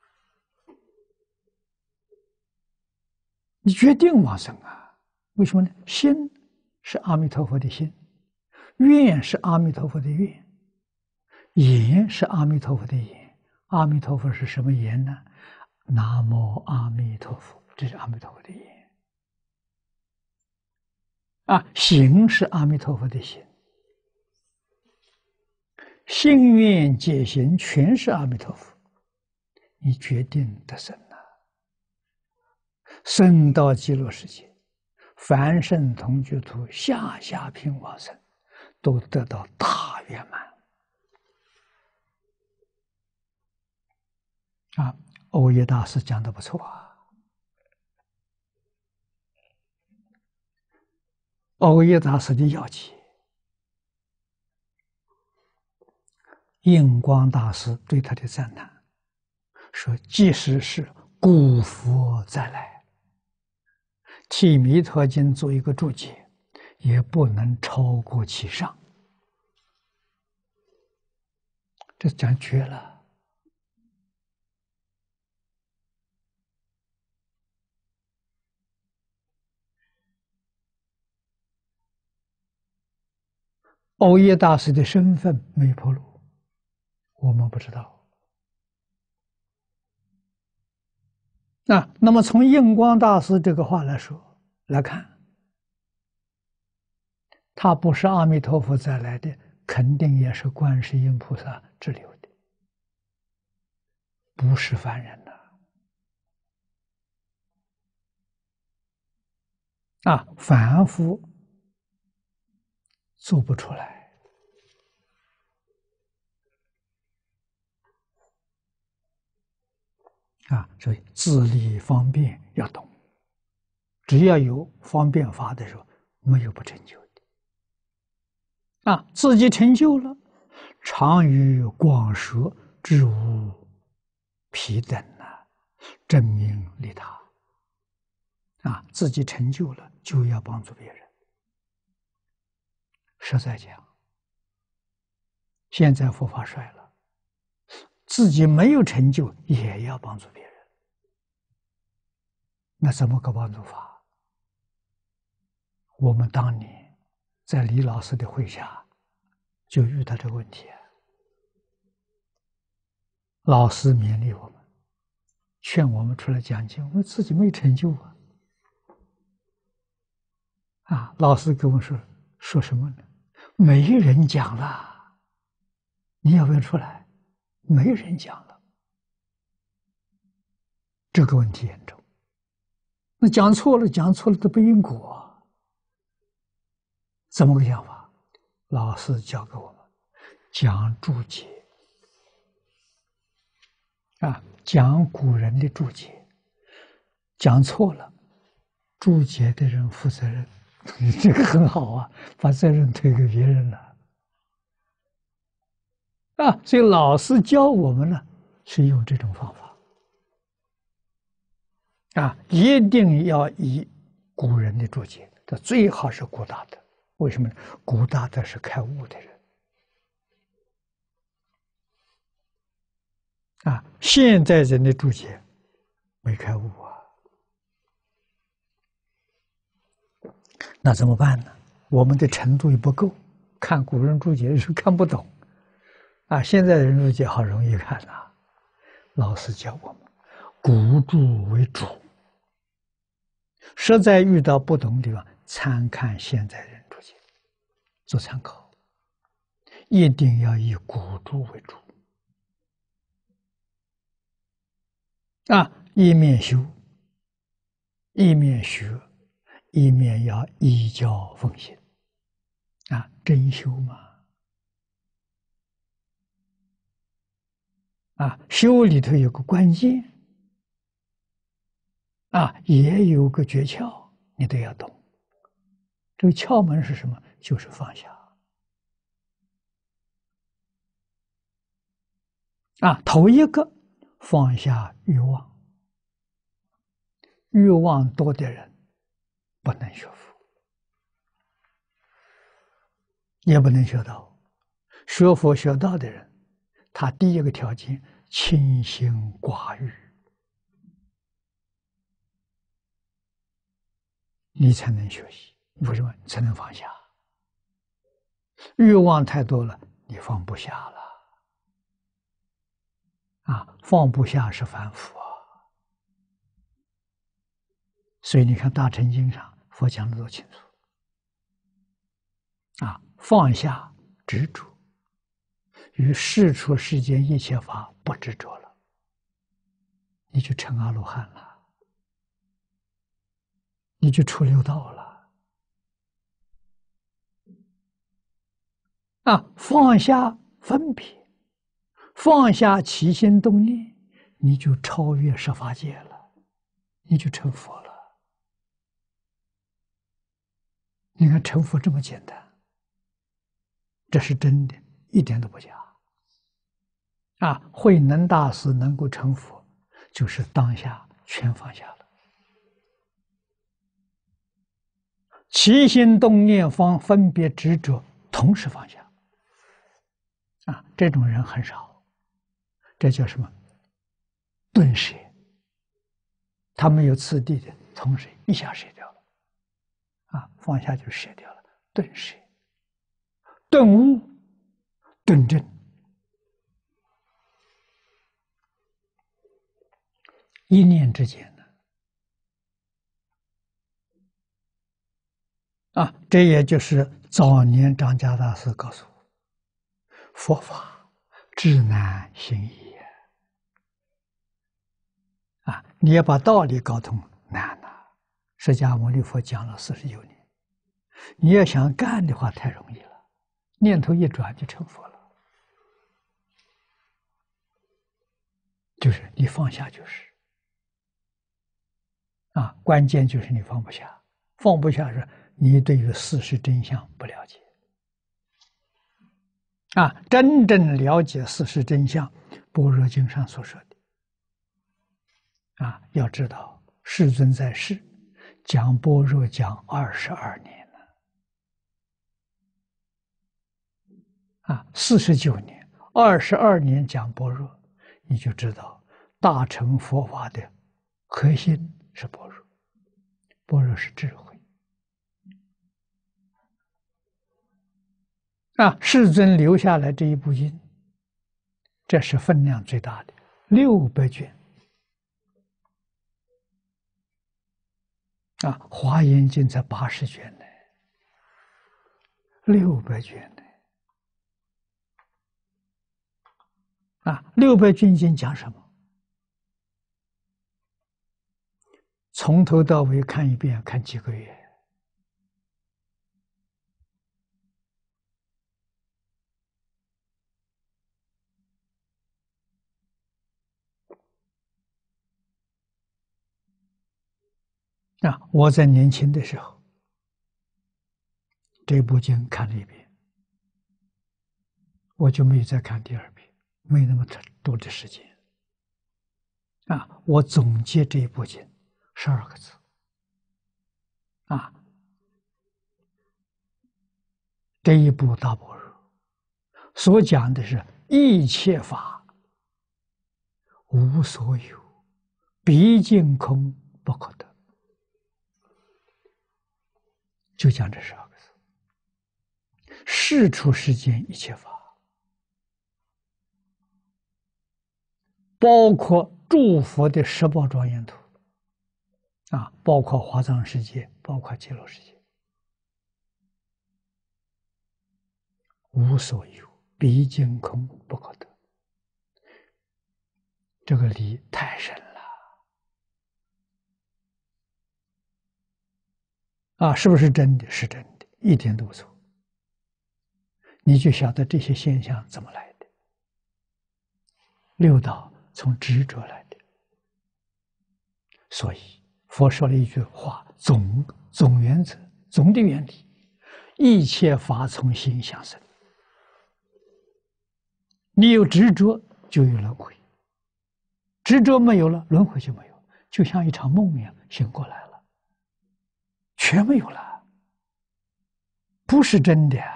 你决定往生啊？为什么呢？心是阿弥陀佛的心，愿是阿弥陀佛的愿，言是阿弥陀佛的言。阿弥陀佛是什么言呢？南无阿弥陀佛，这是阿弥陀佛的言。啊，行是阿弥陀佛的行，心愿解行全是阿弥陀佛。你决定得生了，生到极乐世界，凡圣同居土下下品往生，都得到大圆满。啊，欧耶大师讲的不错啊。欧耶大师的要解，印光大师对他的赞叹说：即使是古佛再来，替《弥陀经》做一个注解，也不能超过其上。这讲绝了。欧耶大师的身份没暴露，我们不知道。那那么从印光大师这个话来说来看，他不是阿弥陀佛再来的，肯定也是观世音菩萨之流的，不是凡人的。啊，凡夫做不出来。啊，所以自利方便要懂，只要有方便法的时候，没有不成就的。啊，自己成就了，常于广舍知无彼等啊，证明利他。啊，自己成就了，就要帮助别人。实在讲，现在佛法衰了，自己没有成就，也要帮助别人。那怎么个帮助法？我们当年在李老师的会下就遇到这个问题，老师勉励我们，劝我们出来讲经，我们自己没成就啊。啊，老师跟我说说什么呢？没人讲了，你要不要出来？没人讲了，这个问题严重。那讲错了，讲错了都不因果，怎么个讲法？老师教给我们讲注解啊，讲古人的注解，讲错了，注解的人负责任。这个很好啊，把责任推给别人了啊！所以老师教我们呢，是用这种方法啊，一定要以古人的注解，这最好是古大德。为什么呢？古大德是开悟的人啊，现在人的注解没开悟啊，那怎么办呢？我们的程度也不够，看古人注解是看不懂啊。现在人注解好容易看啊，老师教我们古注为主，实在遇到不懂的地方，参看现在人注解做参考，一定要以古注为主啊，一面修，一面学，一面要依教奉行啊，真修嘛。啊，修里头有个关键啊，也有个诀窍，你都要懂。这个窍门是什么？就是放下啊。头一个放下欲望，欲望多的人不能学佛，也不能学道。学佛学道的人，他第一个条件清心寡欲，你才能学习。为什么？你才能放下。欲望太多了，你放不下了啊！放不下是反腐啊。所以你看《大乘经》上佛讲的多清楚啊！放下执着，于世出世间一切法不执着了，你就成阿罗汉了，你就出六道了。啊，放下分别，放下起心动念，你就超越十法界了，你就成佛了。你看成佛这么简单，这是真的，一点都不假。啊，慧能大师能够成佛，就是当下全放下了，起心动念方分别执着同时放下。啊，这种人很少，这叫什么？顿舍。他没有次第的，同时一下舍掉了，啊，放下就舍掉了，顿舍、顿悟、顿证，一念之间呢。啊，这也就是早年张家大师告诉我，佛法至难行易啊！你要把道理搞通难呐。释迦牟尼佛讲了四十九年，你要想干的话太容易了，念头一转就成佛了。就是你放下就是啊，关键就是你放不下，放不下是你对于事实真相不了解啊。真正了解事实真相，般若经上所说的啊，要知道世尊在世讲般若讲二十二年了啊，四十九年，二十二年讲般若，你就知道大乘佛法的核心是般若，般若是智慧啊。世尊留下来这一部经，这是分量最大的，六百卷啊，《华严经》才八十卷呢，六百卷呢啊，六百卷经讲什么？从头到尾看一遍，看几个月。啊，我在年轻的时候，这部经看了一遍，我就没有再看第二遍，没那么多的时间。啊，我总结这一部经十二个字，啊，这一部大般若所讲的是一切法无所有，毕竟空不可得，就讲这十二个字。世出世间一切法，包括诸佛的十宝庄严图啊，包括华藏世界，包括极乐世界，无所有，毕竟空不可得。这个理太深了啊！是不是真的？是真的，一点都不错。你就晓得这些现象怎么来的。六道从执着来的，所以佛说了一句话：总总原则，总的原理，一切法从心想生。你有执着，就有轮回；执着没有了，轮回就没有，就像一场梦一样，醒过来了，全没有了，不是真的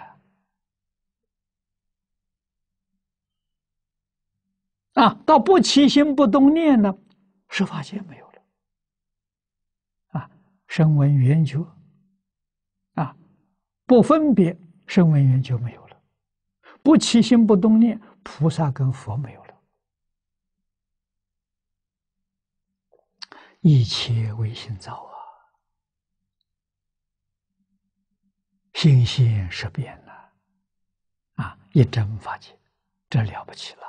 啊！到不起心不动念呢，十法界没有了啊！声闻缘觉啊，不分别声闻缘觉没有了，不起心不动念，菩萨跟佛没有了。一切唯心造啊，心现识变了啊！一真法界，这了不起了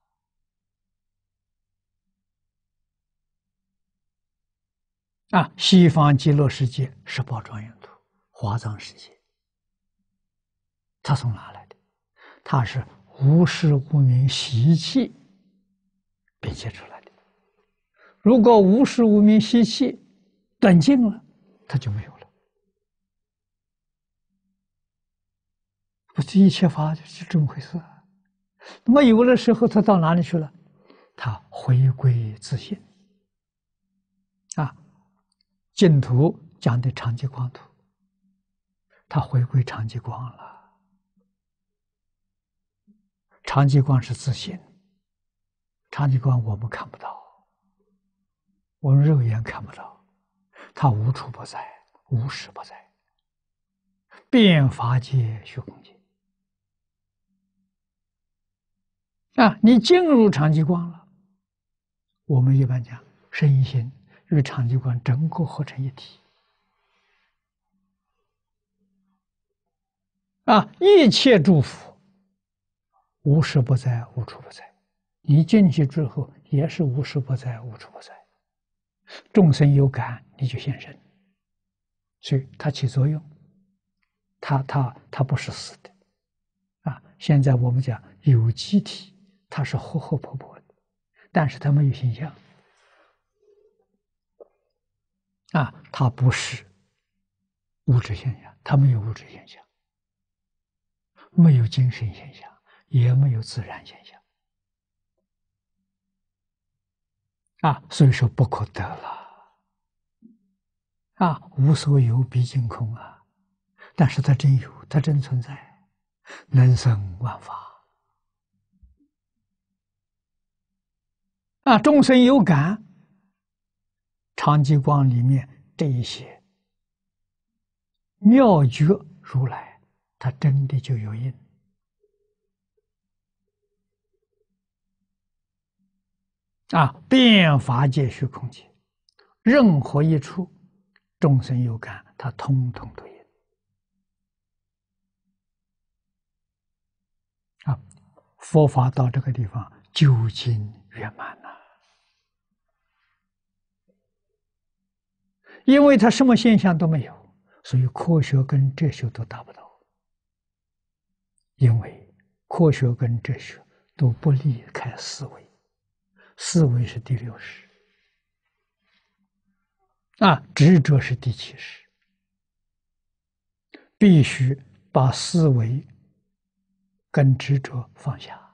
啊！西方极乐世界十宝庄严图，华藏世界，它从哪来的？它是无始无明习气变现出来的。如果无始无明习气断尽了，它就没有了。不是一切法就是这么回事啊！没有的时候，它到哪里去了？它回归自性啊！净土讲的常寂光图，它回归常寂光了。常寂光是自性，常寂光我们看不到，我们肉眼看不到，它无处不在，无时不在，遍法界虚空界啊！你进入常寂光了，我们一般讲身心与常寂光整个合成一体啊！一切诸佛无时不在，无处不在。你进去之后也是无时不在，无处不在。众生有感，你就现身，所以它起作用。它它它不是死的啊！现在我们讲有机体，它是活活泼泼的，但是它没有形象啊！它不是物质现象，它没有物质现象，没有精神现象，也没有自然现象啊！所以说不可得了啊！无所有，毕竟空啊！但是它真有，它真存在，能生万法啊！众生有感，常寂光里面这一些妙觉如来，他真的就有应啊！遍法界虚空界，任何一处众生有感，他通通都应啊！佛法到这个地方究竟圆满了，因为它什么现象都没有，所以科学跟哲学都达不到。因为科学跟哲学都不离开思维，思维是第六识啊，执着是第七识，必须把思维跟执着放下，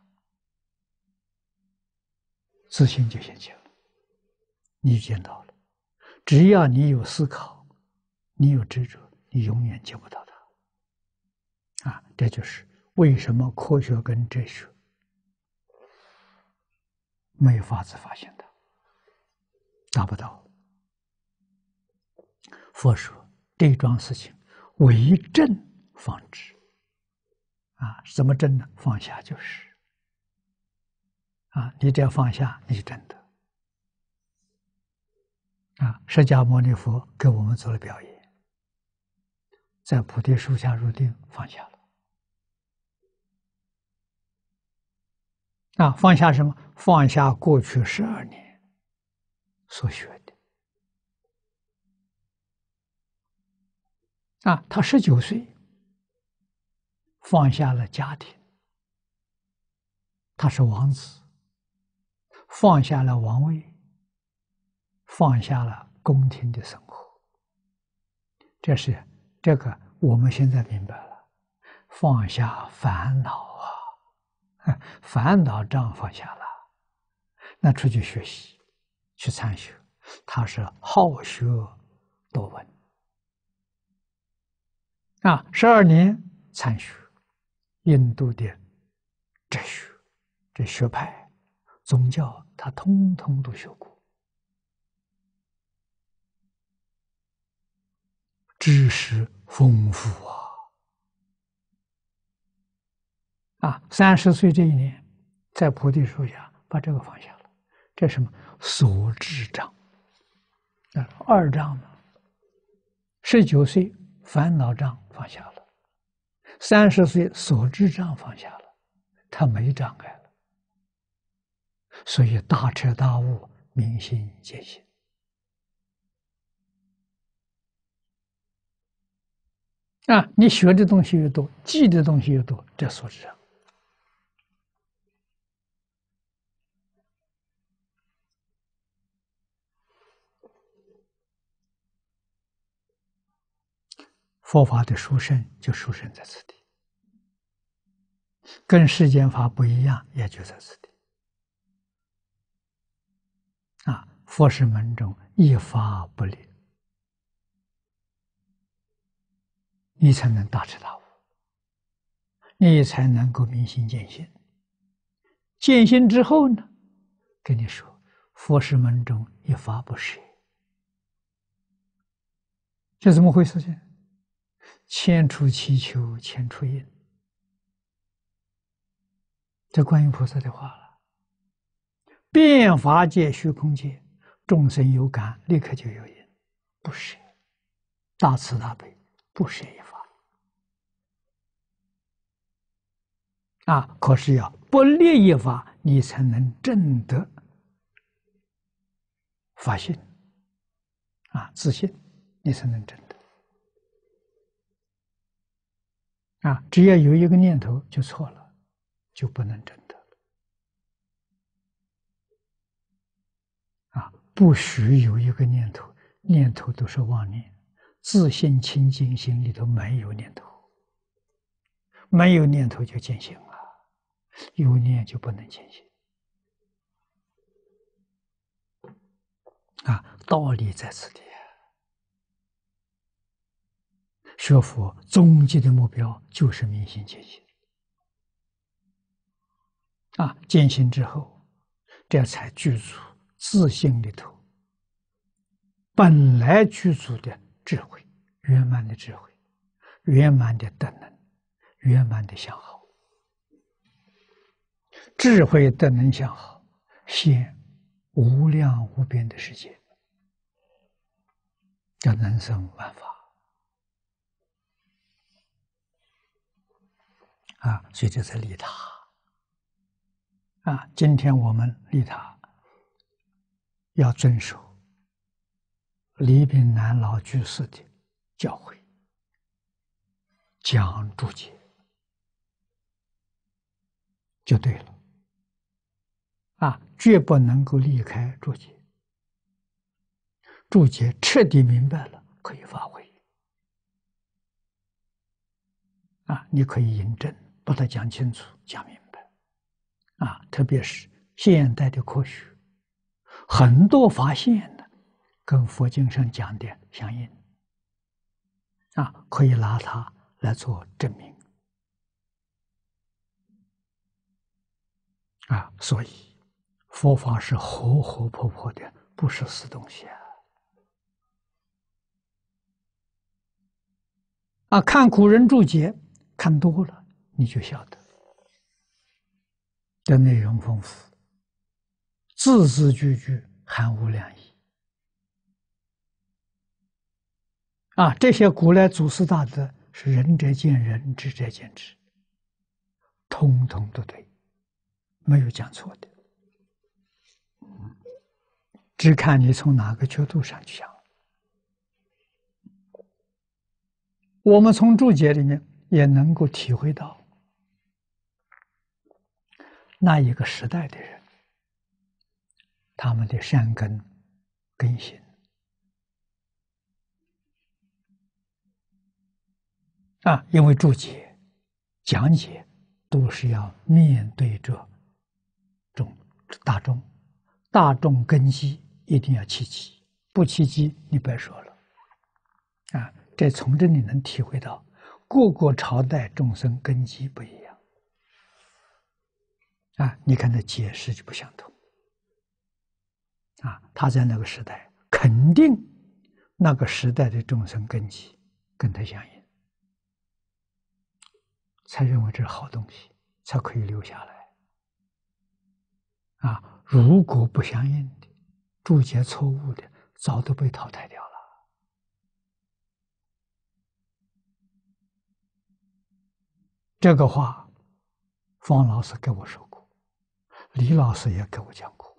自信就现前了，你见到了。只要你有思考，你有执着，你永远见不到它啊！这就是为什么科学跟哲学没有法子发现的。 达不到。佛说这桩事情为正方知啊，怎么正呢？放下就是啊，你只要放下，你就真的啊。释迦牟尼佛给我们做了表演，在菩提树下入定，放下了啊，放下什么？放下过去十二年所学的啊。他十九岁放下了家庭，他是王子，放下了王位，放下了宫廷的生活。这是这个我们现在明白了，放下烦恼啊，烦恼障放下了，那出去学习，去参学，他是好学多闻啊，十二年参学印度的哲学、这学派、宗教，他通通都学过，知识丰富啊！啊，三十岁这一年，在菩提树下把这个放下了，这是什么？所知障啊，二障嘛。十九岁烦恼障放下了，三十岁所知障放下了，他没障碍了，所以大彻大悟，明心见性。啊，你学的东西越多，记的东西越多，这所知障。佛法的殊胜就殊胜在此地，跟世间法不一样，也就在此地。啊，佛是门中一法不离，你才能大彻大悟，你才能够明心见性。见性之后呢，跟你说，佛是门中一法不舍，这怎么回事情？千处祈求千处应，这观音菩萨的话了。遍法界虚空界，众生有感，立刻就有应，不舍，大慈大悲，不舍一法啊！可是要不立一法，你才能证得法性啊，自信，你才能证得。啊，只要有一个念头就错了，就不能证得啊！不许有一个念头，念头都是妄念，自信清净心里头没有念头，没有念头就见性了，有念就不能见性啊！道理在此地。学佛终极的目标就是明心见性啊！见性之后，这才具足自性里头本来具足的智慧，圆满的智慧，圆满的德能，圆满的相好。智慧德能相好，现无量无边的世界，叫能生万法。啊，所以这才利他啊！今天我们利他要遵守李炳南老居士的教诲，讲注解就对了啊！绝不能够离开注解，注解彻底明白了，可以发挥啊！你可以引证，把它讲清楚、讲明白啊！特别是现代的科学，很多发现呢，跟佛经上讲的相应啊，可以拿它来做证明啊！所以佛法是活活泼泼的，不不是死东西啊！啊，看古人注解，看多了你就晓得，这内容丰富，字字句句含无量义。啊，这些古来祖师大德是仁者见仁，智者见智，通通都对，没有讲错的。只看你从哪个角度上去想。我们从注解里面也能够体会到那一个时代的人，他们的善根根性。啊，因为注解、讲解都是要面对着众大众，大众根基一定要契机，不契机你别说了。啊，这从这里能体会到，各个朝代众生根基不一样。啊，你看那解释就不相同。啊，他在那个时代，肯定那个时代的众生根基跟他相应，才认为这是好东西，才可以留下来。啊，如果不相应的，注解错误的，早都被淘汰掉了。这个话，方老师给我说过，李老师也给我讲过。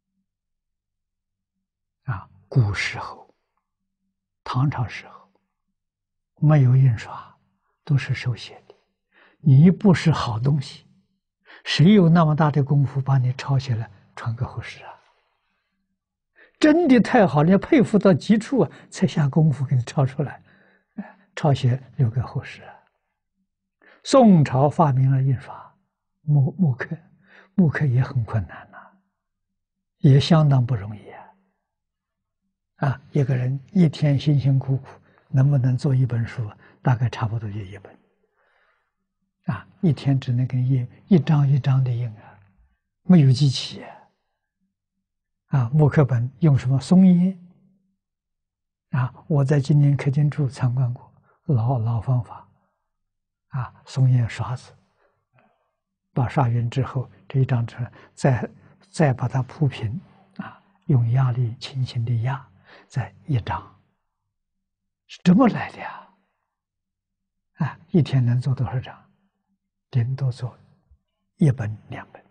啊，古时候，唐朝时候，没有印刷，都是手写的。你不是好东西，谁有那么大的功夫把你抄下来传给后世啊？真的太好了，要佩服到极处啊，才下功夫给你抄出来，抄写留给后世啊。宋朝发明了印刷，木木刻，木刻也很困难呐、啊，也相当不容易啊。啊，一个人一天辛辛苦苦，能不能做一本书？大概差不多就一本。啊，一天只能给印一张一张的印啊，没有机器啊。啊，木刻本用什么松烟？啊，我在今年刻经处参观过，老老方法。啊，松烟刷子，把刷匀之后，这一张纸再再把它铺平，啊，用压力轻轻的压，再一张，是这么来的呀？啊，一天能做多少张？顶多做一本两本。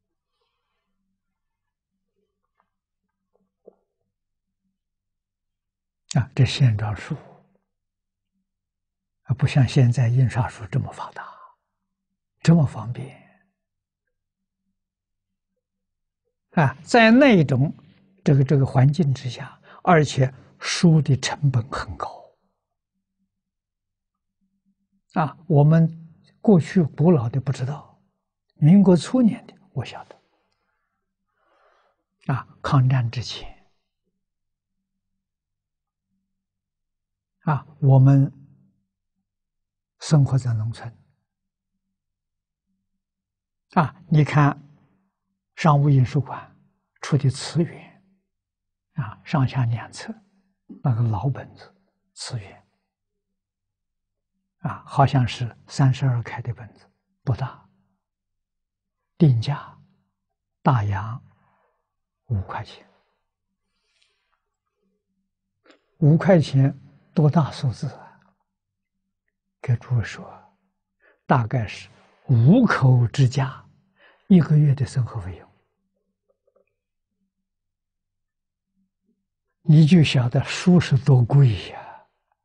啊，这线装书啊，不像现在印刷术这么发达，这么方便。啊，在那种这个这个环境之下，而且书的成本很高。啊，我们过去古老的不知道，民国初年的我晓得。啊，抗战之前，啊，我们生活在农村。啊，你看商务印书馆出的词源，啊，上下两册，那个老本子词源，啊，好像是三十二开的本子，不大。定价大洋五块钱，五块钱多大数字啊？给诸位说，大概是五口之家一个月的生活费用，你就晓得书是多贵呀！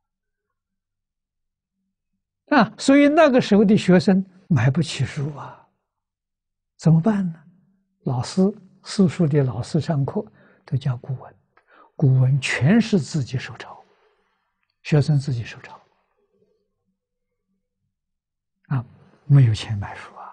啊，所以那个时候的学生买不起书啊，怎么办呢？老师私塾的老师上课都教古文，古文全是自己手抄，学生自己手抄，啊，没有钱买书啊。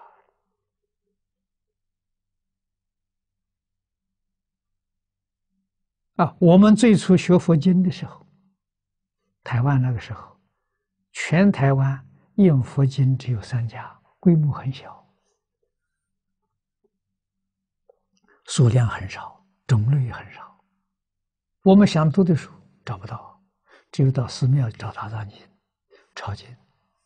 啊，我们最初学佛经的时候，台湾那个时候，全台湾印佛经只有三家，规模很小，数量很少，种类很少。 我们想读的书找不到，只有到寺庙找大藏经抄经。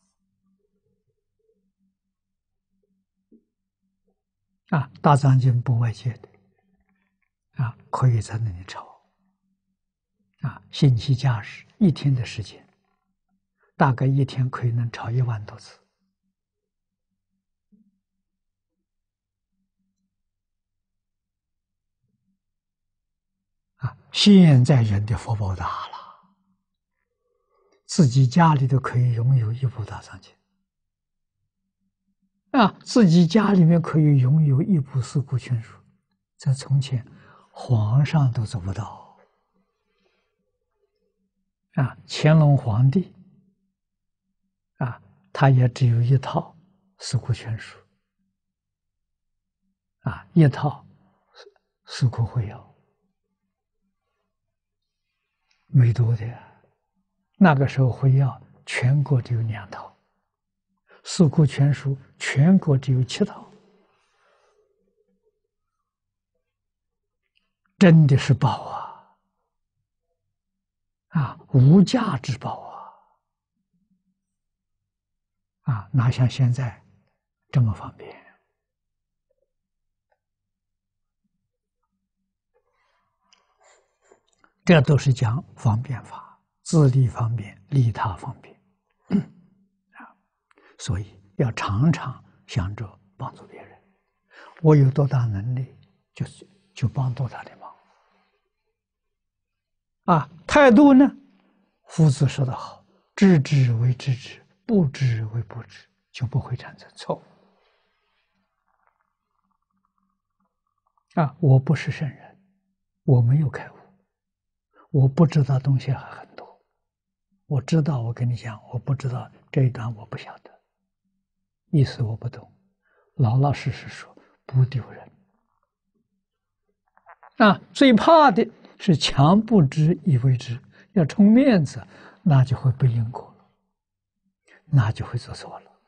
啊，大藏经不外借的，啊，可以在那里抄。啊，星期假日一天的时间，大概一天可以能抄一万多字。啊，现在人的福报大了，自己家里都可以拥有一部大藏经。啊，自己家里面可以拥有一部四库全书，在从前皇上都做不到。啊，乾隆皇帝啊，他也只有一套四库全书，啊，一套四库会要，没多的呀。那个时候会要全国只有两套，四库全书全国只有七套，真的是宝啊！啊，无价之宝啊！啊，哪像现在这么方便？这都是讲方便法，自利方便，利他方便。啊，所以要常常想着帮助别人。我有多大能力，就是就帮多大的忙。啊，态度呢？夫子说得好：“知之为知之，不知为不知，就不会产生错误。”啊，我不是圣人，我没有开悟，我不知道东西还很多。我知道，我跟你讲，我不知道这一段，我不晓得，意思我不懂，老老实实说，不丢人。啊，最怕的是强不知以为知，要充面子，那就会背因果了，那就会做错了。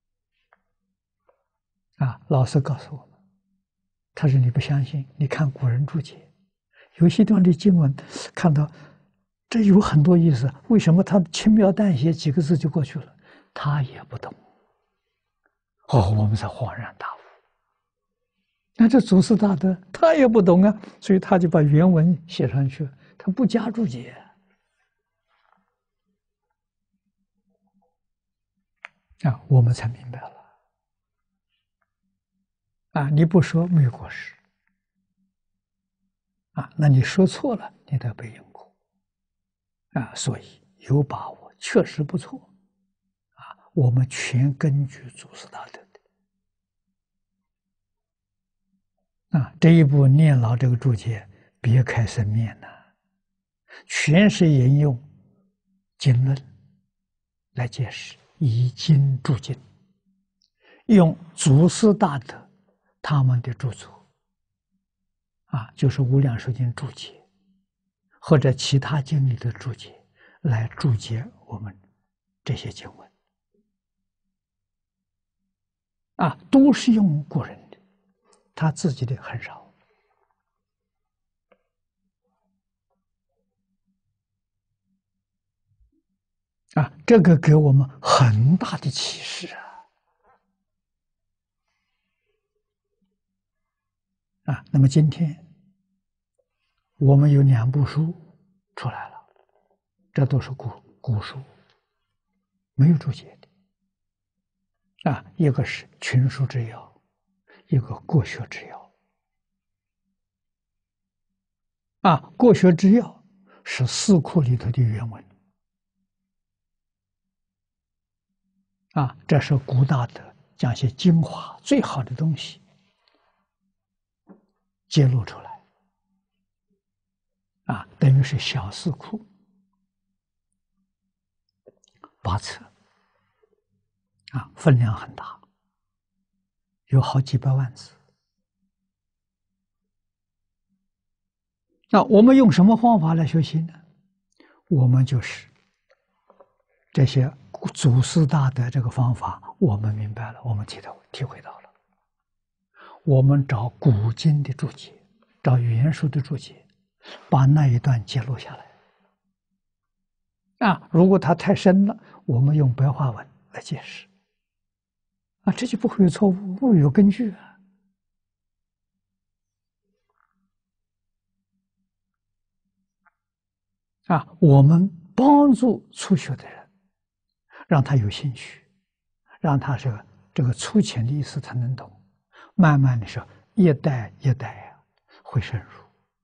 啊，老师告诉我们，他说你不相信，你看古人注解，有些地方的经文看到这有很多意思，为什么他轻描淡写几个字就过去了？他也不懂。哦，我们才恍然大悟。那这祖师大德他也不懂啊，所以他就把原文写上去，他不加注解。啊，我们才明白了。啊，你不说没有过失。啊，那你说错了，你得背因果。啊，所以有把握，确实不错。啊，我们全根据祖师大德的。啊，这一部念老这个注解，别开生面呐，全是引用经论来解释，以经注经，用祖师大德他们的著作，啊，就是《无量寿经》注解，或者其他经里的注解，来注解我们这些经文，啊，都是用古人的，他自己的很少。啊，这个给我们很大的启示啊！啊，那么今天我们有两部书出来了，这都是古古书，没有注解的。啊，一个是群书之要，一个国学之要。啊，国学之要是四库里头的原文。啊，这是古大德将些精华最好的东西揭露出来，啊，等于是小四库八册，啊，分量很大，有好几百万字。那我们用什么方法来学习呢？我们就是这些祖师大德这个方法，我们明白了，我们体会体会到了。我们找古今的注解，找原书的注解， 把那一段记录下来。啊，如果它太深了，我们用白话文来解释。啊，这就不会有错误，不会有根据啊。啊，我们帮助初学的人，让他有兴趣，让他这个这个粗浅的意思他能懂，慢慢的说，一代一代啊，会深入。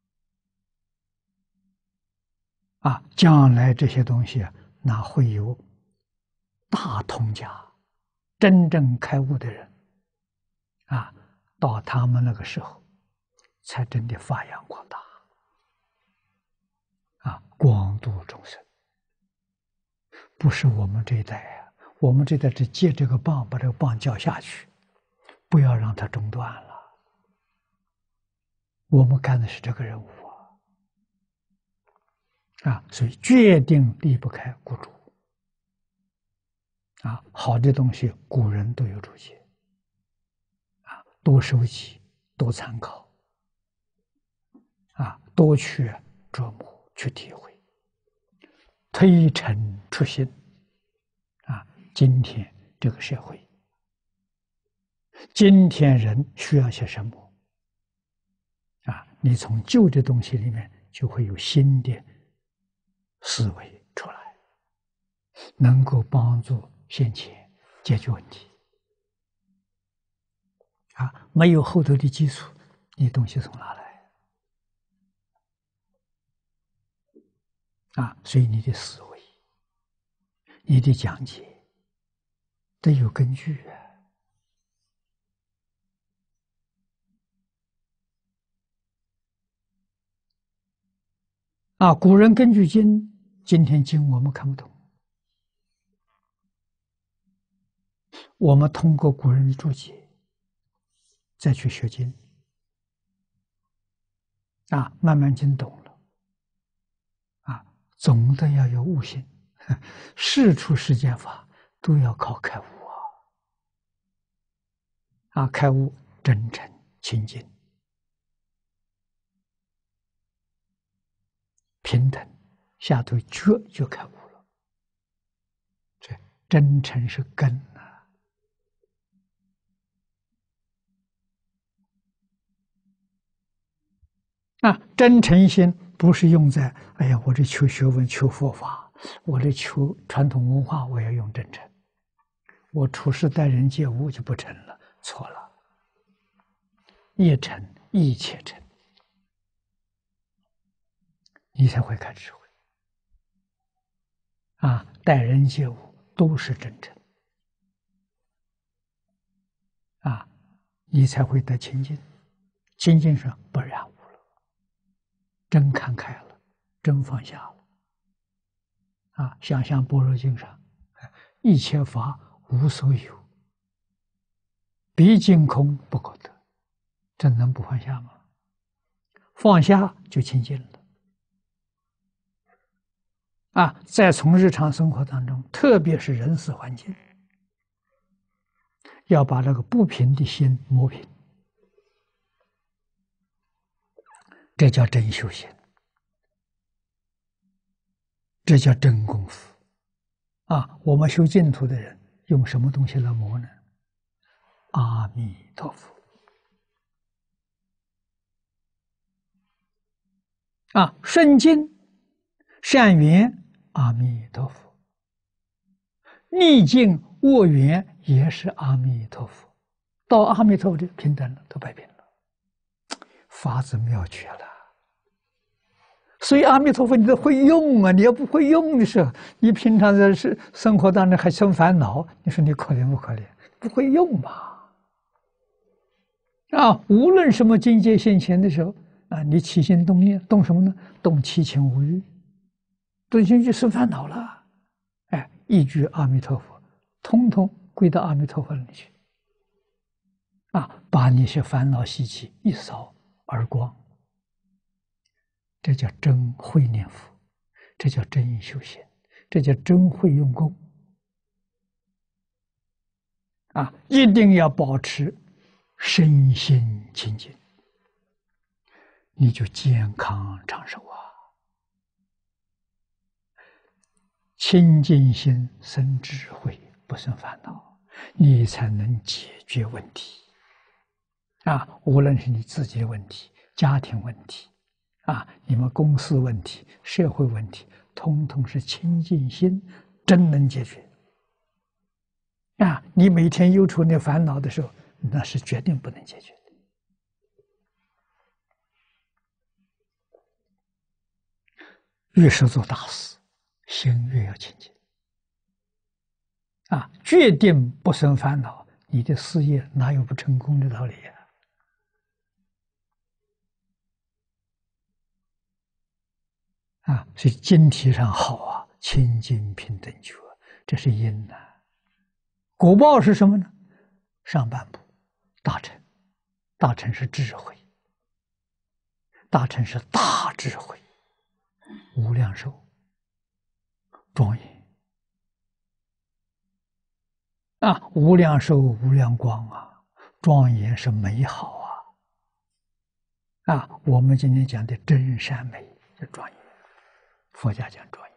啊，将来这些东西啊，那会有大通家，真正开悟的人，啊，到他们那个时候，才真的发扬光大。啊，广度众生，不是我们这一代啊，我们这一代只接这个棒，把这个棒交下去，不要让它中断了。我们干的是这个任务啊，啊，所以决定离不开孤注。啊，好的东西，古人都有注解，啊，多收集，多参考，啊，多去琢磨，去体会。推陈出新，啊，今天这个社会，今天人需要些什么？啊，你从旧的东西里面就会有新的思维出来，能够帮助先前解决问题。啊，没有后头的基础，你东西从哪来？啊，所以你的思维，你的讲解得有根据啊！啊，古人根据经，今天经我们看不懂，我们通过古人的注解再去学经，啊，慢慢经懂了，啊，总的要有悟性，事出世间法都要靠开悟啊！啊，开悟真诚清净。平等，下头觉就开悟了。这真诚是根啊！啊，真诚心不是用在哎呀，我这求学问、求佛法，我这求传统文化，我要用真诚。我处事待人接物就不成了，错了。一诚一切诚，你才会开智慧。啊，待人接物都是真诚，啊，你才会得清净。清净上不染污了，真看开了，真放下了。啊，想象《般若经》上，一切法无所有，毕竟空不可得，这能不放下吗？放下就清净了。啊，再从日常生活当中，特别是人事环境，要把那个不平的心磨平，这叫真修行，这叫真功夫。啊，我们修净土的人用什么东西来磨呢？阿弥陀佛。啊，顺境善缘，阿弥陀佛；逆境恶缘也是阿弥陀佛。到阿弥陀佛就平等了，都摆平了，法子妙绝了。所以阿弥陀佛你都会用啊！你要不会用的时候，你平常在是生活当中还生烦恼，你说你可怜不可怜？不会用吧？啊，无论什么境界现前的时候啊，你起心动念，动什么呢？动七情五欲，动进去生烦恼了。哎，一句阿弥陀佛，通通归到阿弥陀佛里去。啊，把那些烦恼习气一扫而光。这叫真会念佛，这叫真修行，这叫真会用功。啊，一定要保持身心清净。 你就健康长寿啊！清净心生智慧，不生烦恼，你才能解决问题啊！无论是你自己的问题、家庭问题啊，你们公司问题、社会问题，通通是清净心真能解决啊！你每天忧愁那烦恼的时候，那是决定不能解决的。越是做大事，心越要清净啊！决定不生烦恼，你的事业哪有不成功的道理呀？啊，所以经题上好啊，清净平等觉，这是因呐、啊。果报是什么呢？上半部，大乘，大乘是智慧，大乘是大智慧，无量寿，庄严啊，无量寿，无量光啊，庄严是美好啊，啊，我们今天讲的真善美是庄严，佛家讲庄严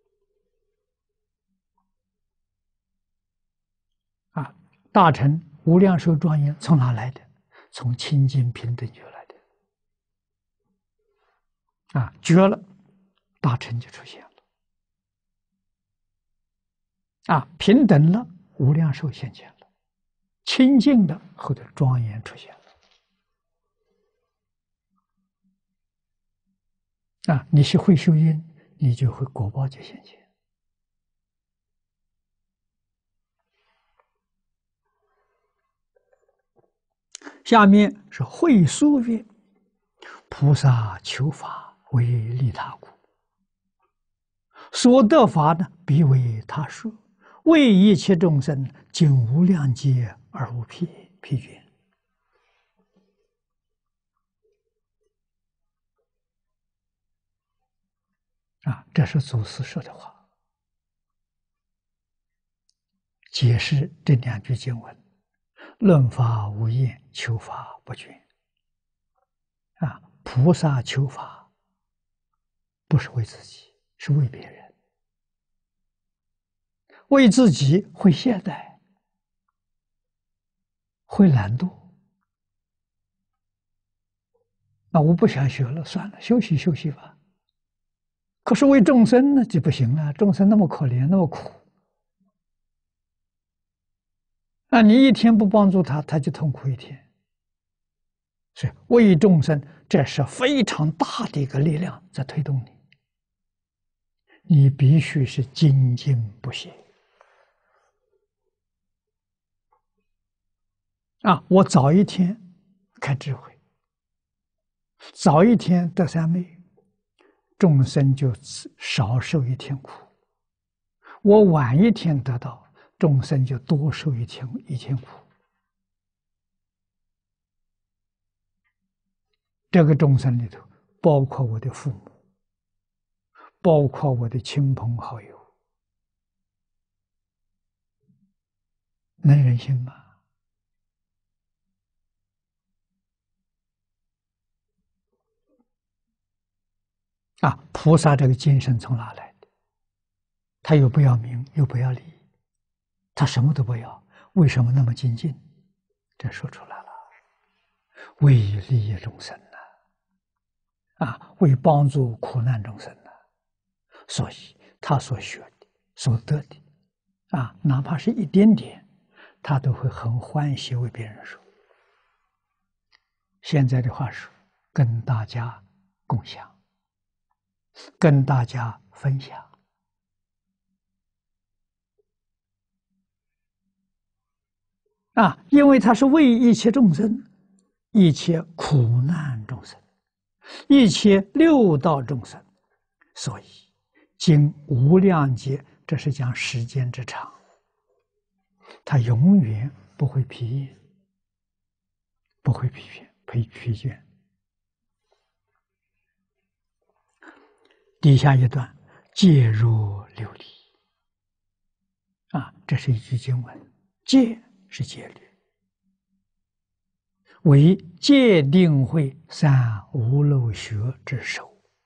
啊，大乘无量寿庄严从哪来的？从清净平等觉来的啊，觉了，大乘就出现了啊，平等了，无量寿现前了，清净的后头庄严出现了啊，你是会修因，你就会果报就现前。下面是会疏曰：菩萨求法为利他故，所得法呢，必为他说，为一切众生尽无量劫而无疲疲倦。啊，这是祖师说的话，解释这两句经文：论法无厌，求法不倦。啊，菩萨求法不是为自己，是为别人。为自己会懈怠，会懒惰。那我不想学了，算了，休息休息吧。可是为众生呢，就不行了，众生那么可怜，那么苦。那你一天不帮助他，他就痛苦一天。所以为众生，这是非常大的一个力量在推动你。你必须是精进不懈啊！我早一天开智慧，早一天得三昧，众生就少受一天苦；我晚一天得到，众生就多受一天一天苦。这个众生里头，包括我的父母，包括我的亲朋好友，能忍心吗？啊，菩萨这个精神从哪来的？他又不要名，又不要利，他什么都不要，为什么那么精进？这说出来了，为利益众生呐、啊，啊，为帮助苦难众生呐、啊，所以他所学的、所得的，啊，哪怕是一点点，他都会很欢喜为别人说。现在的话说，跟大家共享。跟大家分享啊，因为他是为一切众生，一切苦难众生，一切六道众生，所以经无量劫，这是讲时间之长，他永远不会疲厌，不会疲倦，疲疲倦。底下一段，戒若琉璃啊，这是一句经文，戒是戒律， 为戒定慧三无漏学之首。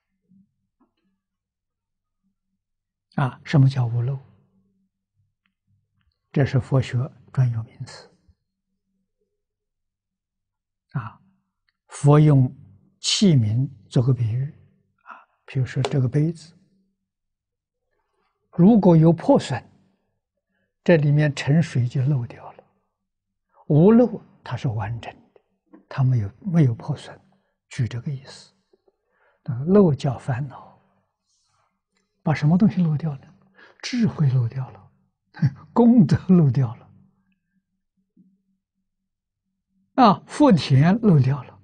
啊，什么叫无漏？这是佛学专有名词。啊，佛用器皿做个比喻，啊，比如说这个杯子，如果有破损，这里面盛水就漏掉了。无漏它是完整的，它没有没有破损，举这个意思。漏叫烦恼，把什么东西漏掉了？智慧漏掉了，功德漏掉了，啊，福田漏掉了，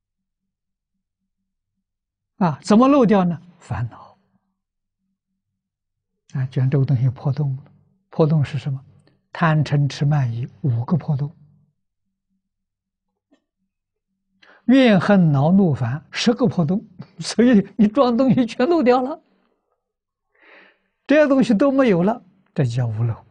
啊，怎么漏掉呢？烦恼。啊，讲这个东西破洞了，破洞是什么？贪嗔痴慢疑五个破洞，怨恨恼怒烦十个破洞，所以你装东西全漏掉了，这些东西都没有了，这叫无漏。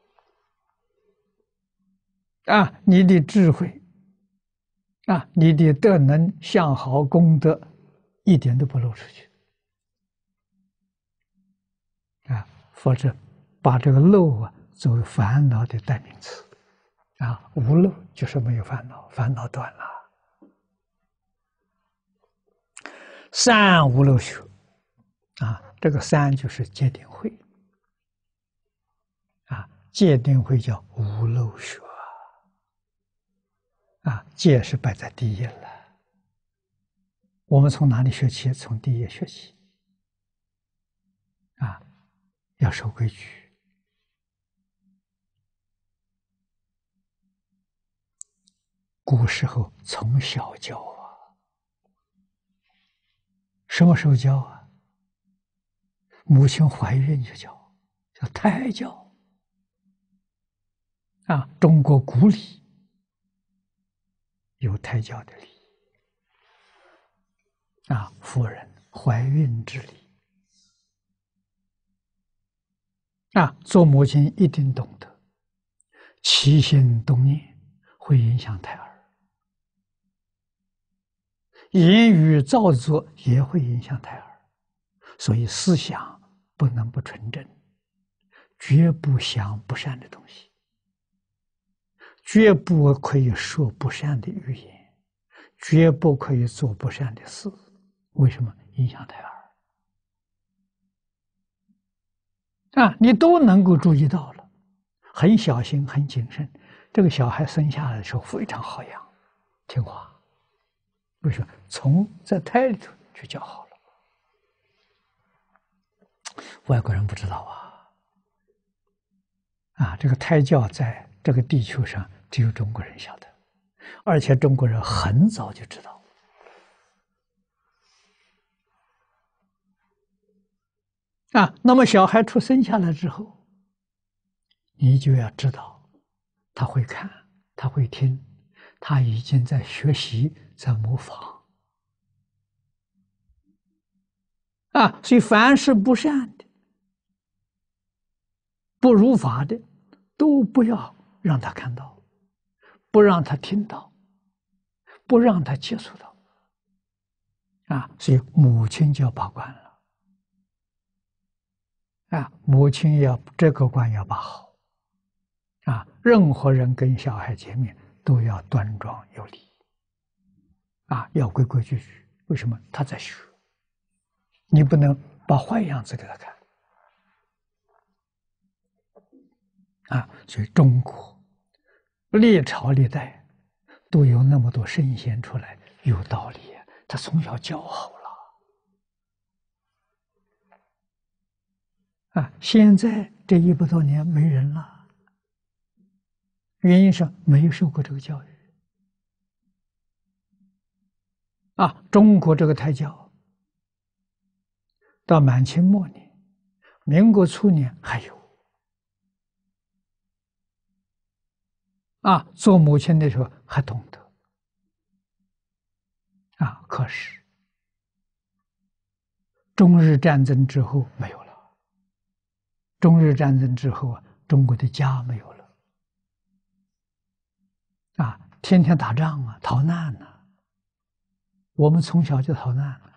啊，你的智慧，啊，你的德能相好功德，一点都不漏出去。啊，否则把这个漏啊作为烦恼的代名词，啊，无漏就是没有烦恼，烦恼断了。三无漏学，啊，这个三就是戒定慧，啊，戒定慧叫无漏学，啊，戒是摆在第一了。我们从哪里学起？从第一学起，啊，要守规矩。古时候从小教啊，什么时候教啊？母亲怀孕就教，叫胎教。啊，中国古礼有胎教的礼。啊，妇人怀孕之礼。啊，做母亲一定懂得，起心动念会影响胎儿。言语造作也会影响胎儿，所以思想不能不纯正，绝不想不善的东西，绝不可以说不善的语言，绝不可以做不善的事。为什么？影响胎儿啊！你都能够注意到了，很小心，很谨慎。这个小孩生下来的时候非常好养，听话。为什么？从在胎里头就教好了。外国人不知道啊，啊，这个胎教在这个地球上只有中国人晓得，而且中国人很早就知道。啊，那么小孩出生下来之后，你就要知道，他会看，他会听，他已经在学习，在模仿。啊，所以凡是不善的、不如法的，都不要让他看到，不让他听到，不让他接触到。啊，所以母亲就要把关了。啊，母亲要这个关要把好。啊，任何人跟小孩见面都要端庄有礼。啊，要规规矩矩。为什么？他在学。你不能把坏样子给他看。啊，所以中国历朝历代都有那么多圣贤出来，有道理，他从小教好了。啊，现在这一百多年没人了，原因是没有受过这个教育。啊，中国这个胎教到满清末年、民国初年还有。啊，做母亲的时候还懂得。啊，可是中日战争之后没有了。中日战争之后啊，中国的家没有了。啊， 天天打仗啊，逃难呢、啊。我们从小就逃难了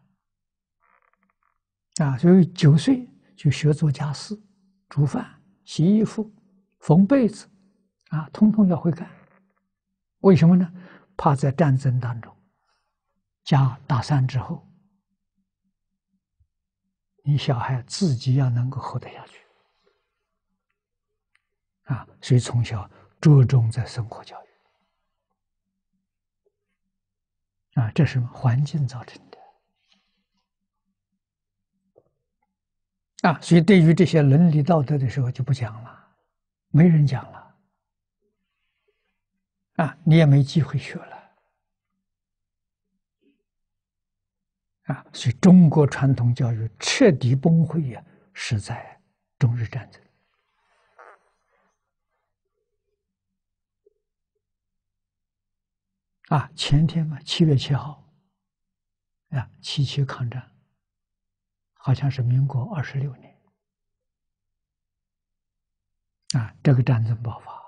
啊，所以九岁就学做家事、煮饭、洗衣服、缝被子，啊，通通要会干。为什么呢？怕在战争当中，家打散之后，你小孩自己要能够活得下去啊，所以从小着重在生活教育啊，这是环境造成的啊，所以对于这些伦理道德的时候就不讲了，没人讲了啊，你也没机会学了啊，所以中国传统教育彻底崩溃呀，是在中日战争。啊，前天嘛，七月七号，啊，七七抗战，好像是民国二十六年，啊，这个战争爆发，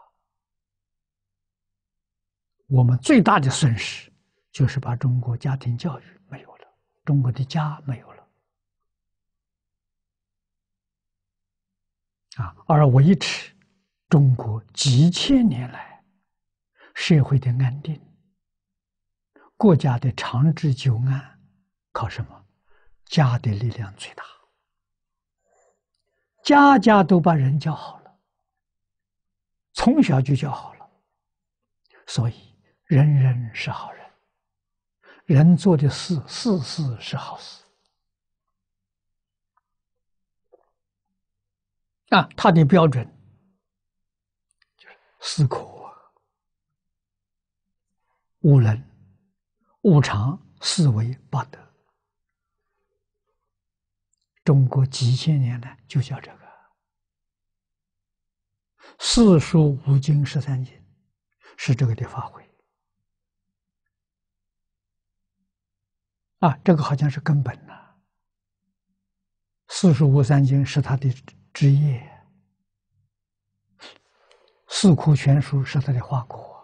我们最大的损失就是把中国家庭教育没有了，中国的家没有了，啊，而维持中国几千年来社会的安定。国家的长治久安，靠什么？家的力量最大，家家都把人教好了，从小就教好了，所以人人是好人，人做的事，事事是好事啊。他的标准就是思苦、无能、无常、思维、八德。中国几千年来就叫这个四书五经十三经，是这个的发挥啊，这个好像是根本呐、啊。四书五三经是他的职业，四库全书是他的花果，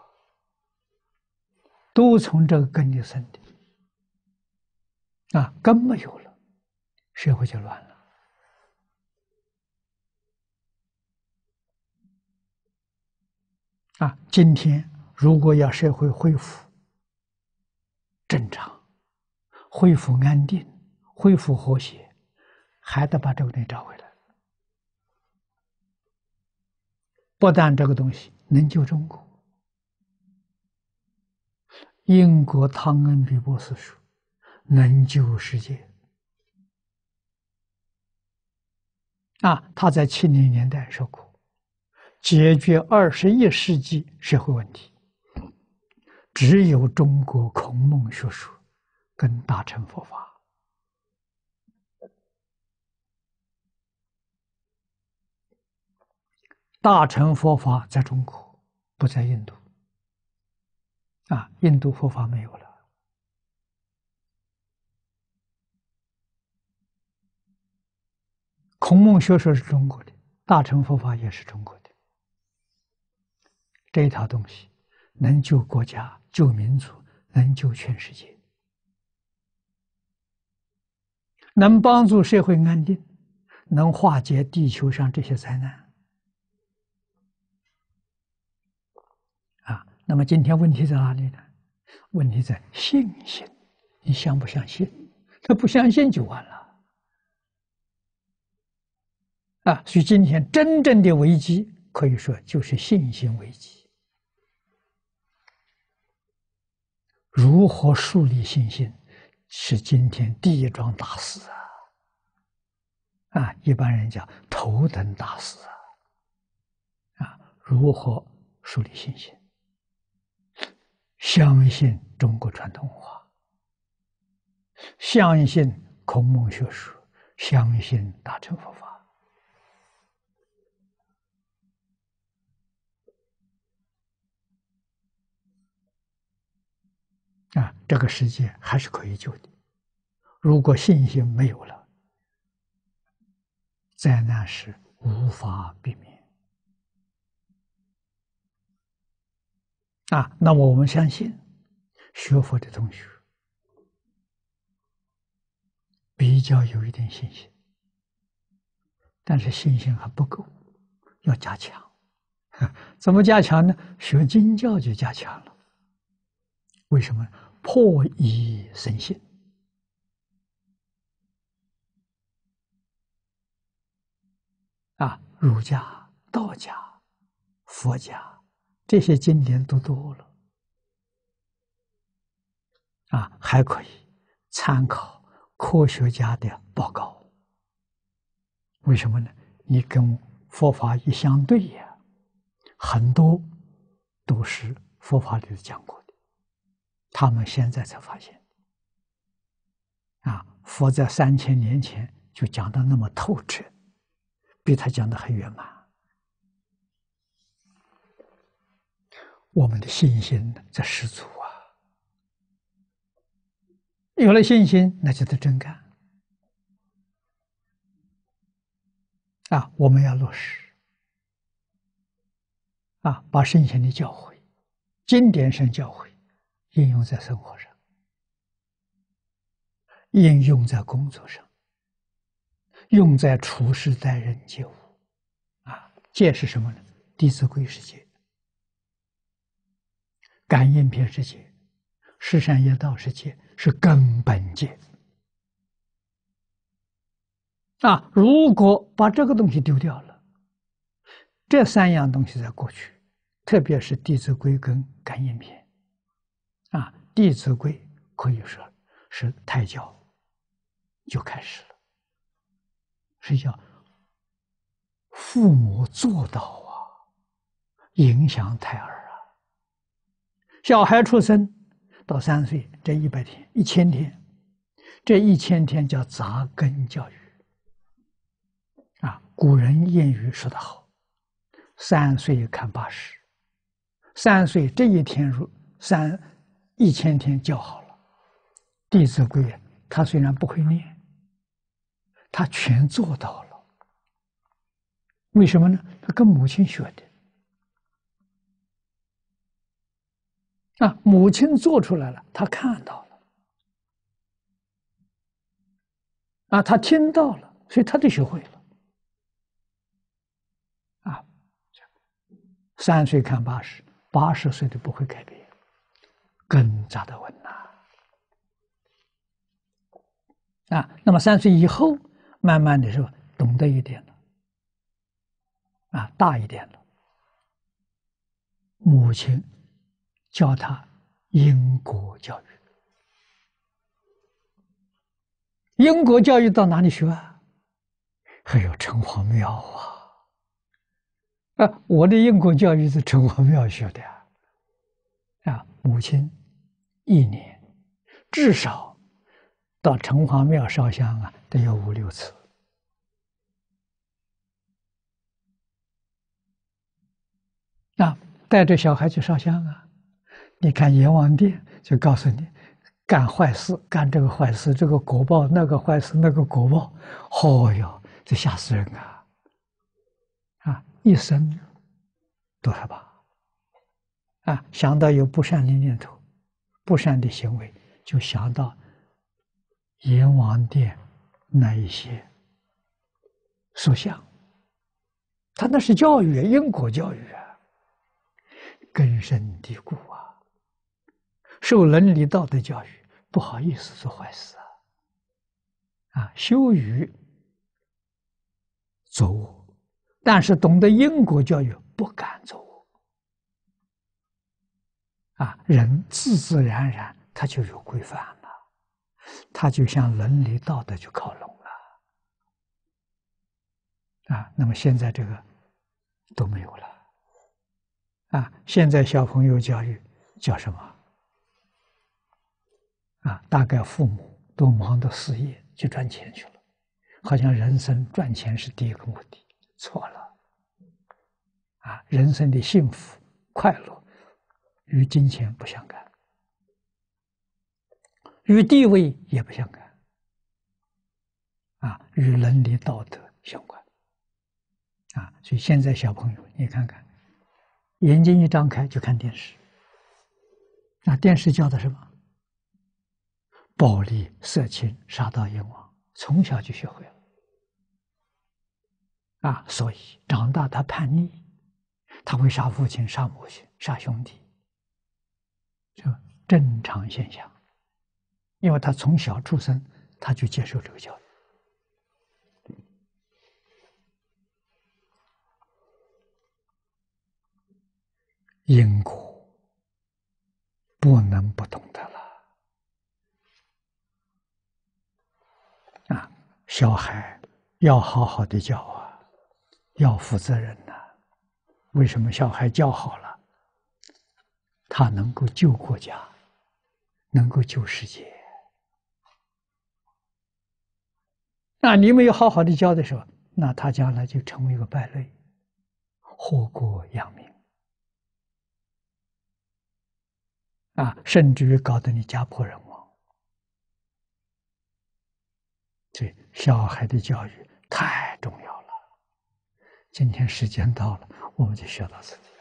都从这个根里生的啊，根没有了，社会就乱了。啊，今天如果要社会恢复正常、恢复安定、恢复和谐，还得把这个东西找回来。不但这个东西能救中国，英国汤恩比博士说能救世界。啊，他在七零年代说过，解决二十一世纪社会问题，只有中国孔孟学说跟大乘佛法。大乘佛法在中国，不在印度。啊，印度佛法没有了。孔孟学说是中国的，大乘佛法也是中国的。这一套东西能救国家、救民族，能救全世界，能帮助社会安定，能化解地球上这些灾难。啊，那么今天问题在哪里呢？问题在信心，你相不相信？他不相信就完了。啊，所以今天真正的危机，可以说就是信心危机。如何树立信心，是今天第一桩大事啊！啊，一般人讲头等大事啊！啊，如何树立信心？相信中国传统文化，相信孔孟学说，相信大乘佛法。啊，这个世界还是可以救的。如果信心没有了，灾难是无法避免。 啊，那么我们相信，学佛的同学比较有一点信心，但是信心还不够，要加强。怎么加强呢？学经教就加强了。为什么？破疑生信。啊，儒家、道家、佛家这些经典读多了，啊，还可以参考科学家的报告。为什么呢？你跟佛法一相对呀，很多都是佛法里讲过的，他们现在才发现。啊，佛在三千年前就讲的那么透彻，比他讲的还圆满。我们的信心在十足啊，有了信心，那就得真干啊！我们要落实啊，把圣贤的教诲、经典上教诲应用在生活上，应用在工作上，用在处事待人接物啊。戒是什么呢？《弟子规》是戒，感应篇是戒，十善业道是戒，是根本戒啊！如果把这个东西丢掉了，这三样东西在过去，特别是《弟子规》跟《感应篇》啊，《弟子规》可以说是胎教就开始了，是叫父母做到啊，影响胎儿啊。小孩出生到三岁，这一百天、一千天，这一千天叫扎根教育啊。古人谚语说得好：“三岁看八十。”三岁这一天如三一千天教好了，《弟子规》他虽然不会念，他全做到了。为什么呢？他跟母亲学的。啊，母亲做出来了，他看到了，啊，他听到了，所以他就学会了。啊，三岁看八十，八十岁都不会改变，根扎得稳呐。啊，那么三岁以后，慢慢的时候懂得一点了，啊，大一点了，母亲教他因果教育。因果教育到哪里学啊？还有城隍庙啊！啊，我的因果教育是城隍庙学的啊！啊，母亲一年至少到城隍庙烧香啊，得有五六次。啊，带着小孩去烧香啊！你看阎王殿就告诉你，干坏事，干这个坏事，这个果报；那个坏事，那个果报。哦哟，这吓死人啊！啊，一生都害怕啊！想到有不善的念头、不善的行为，就想到阎王殿那一些塑像，他那是教育，因果教育啊，根深蒂固啊。受伦理道德教育，不好意思做坏事啊，啊，羞于作恶，但是懂得因果教育，不敢作恶，啊，人自自然然他就有规范了，他就向伦理道德就靠拢了，啊，那么现在这个都没有了，啊，现在小朋友教育叫什么？啊，大概父母都忙到事业去赚钱去了，好像人生赚钱是第一个目的，错了。啊，人生的幸福快乐与金钱不相干，与地位也不相干，啊，与伦理道德相关。啊，所以现在小朋友，你看看，眼睛一张开就看电视， 那电视教的什么？暴力、色情、杀盗淫妄，从小就学会了。啊，所以长大他叛逆，他会杀父亲、杀母亲、杀兄弟，这正常现象。因为他从小出生，他就接受这个教育。因果不能不懂得了。啊，小孩要好好的教啊，要负责任呐、啊。为什么小孩教好了，他能够救国家，能够救世界？那你没有好好的教的时候，那他将来就成为一个败类，祸国殃民啊，甚至于搞得你家破人亡。所以小孩的教育太重要了。今天时间到了，我们就学到此地。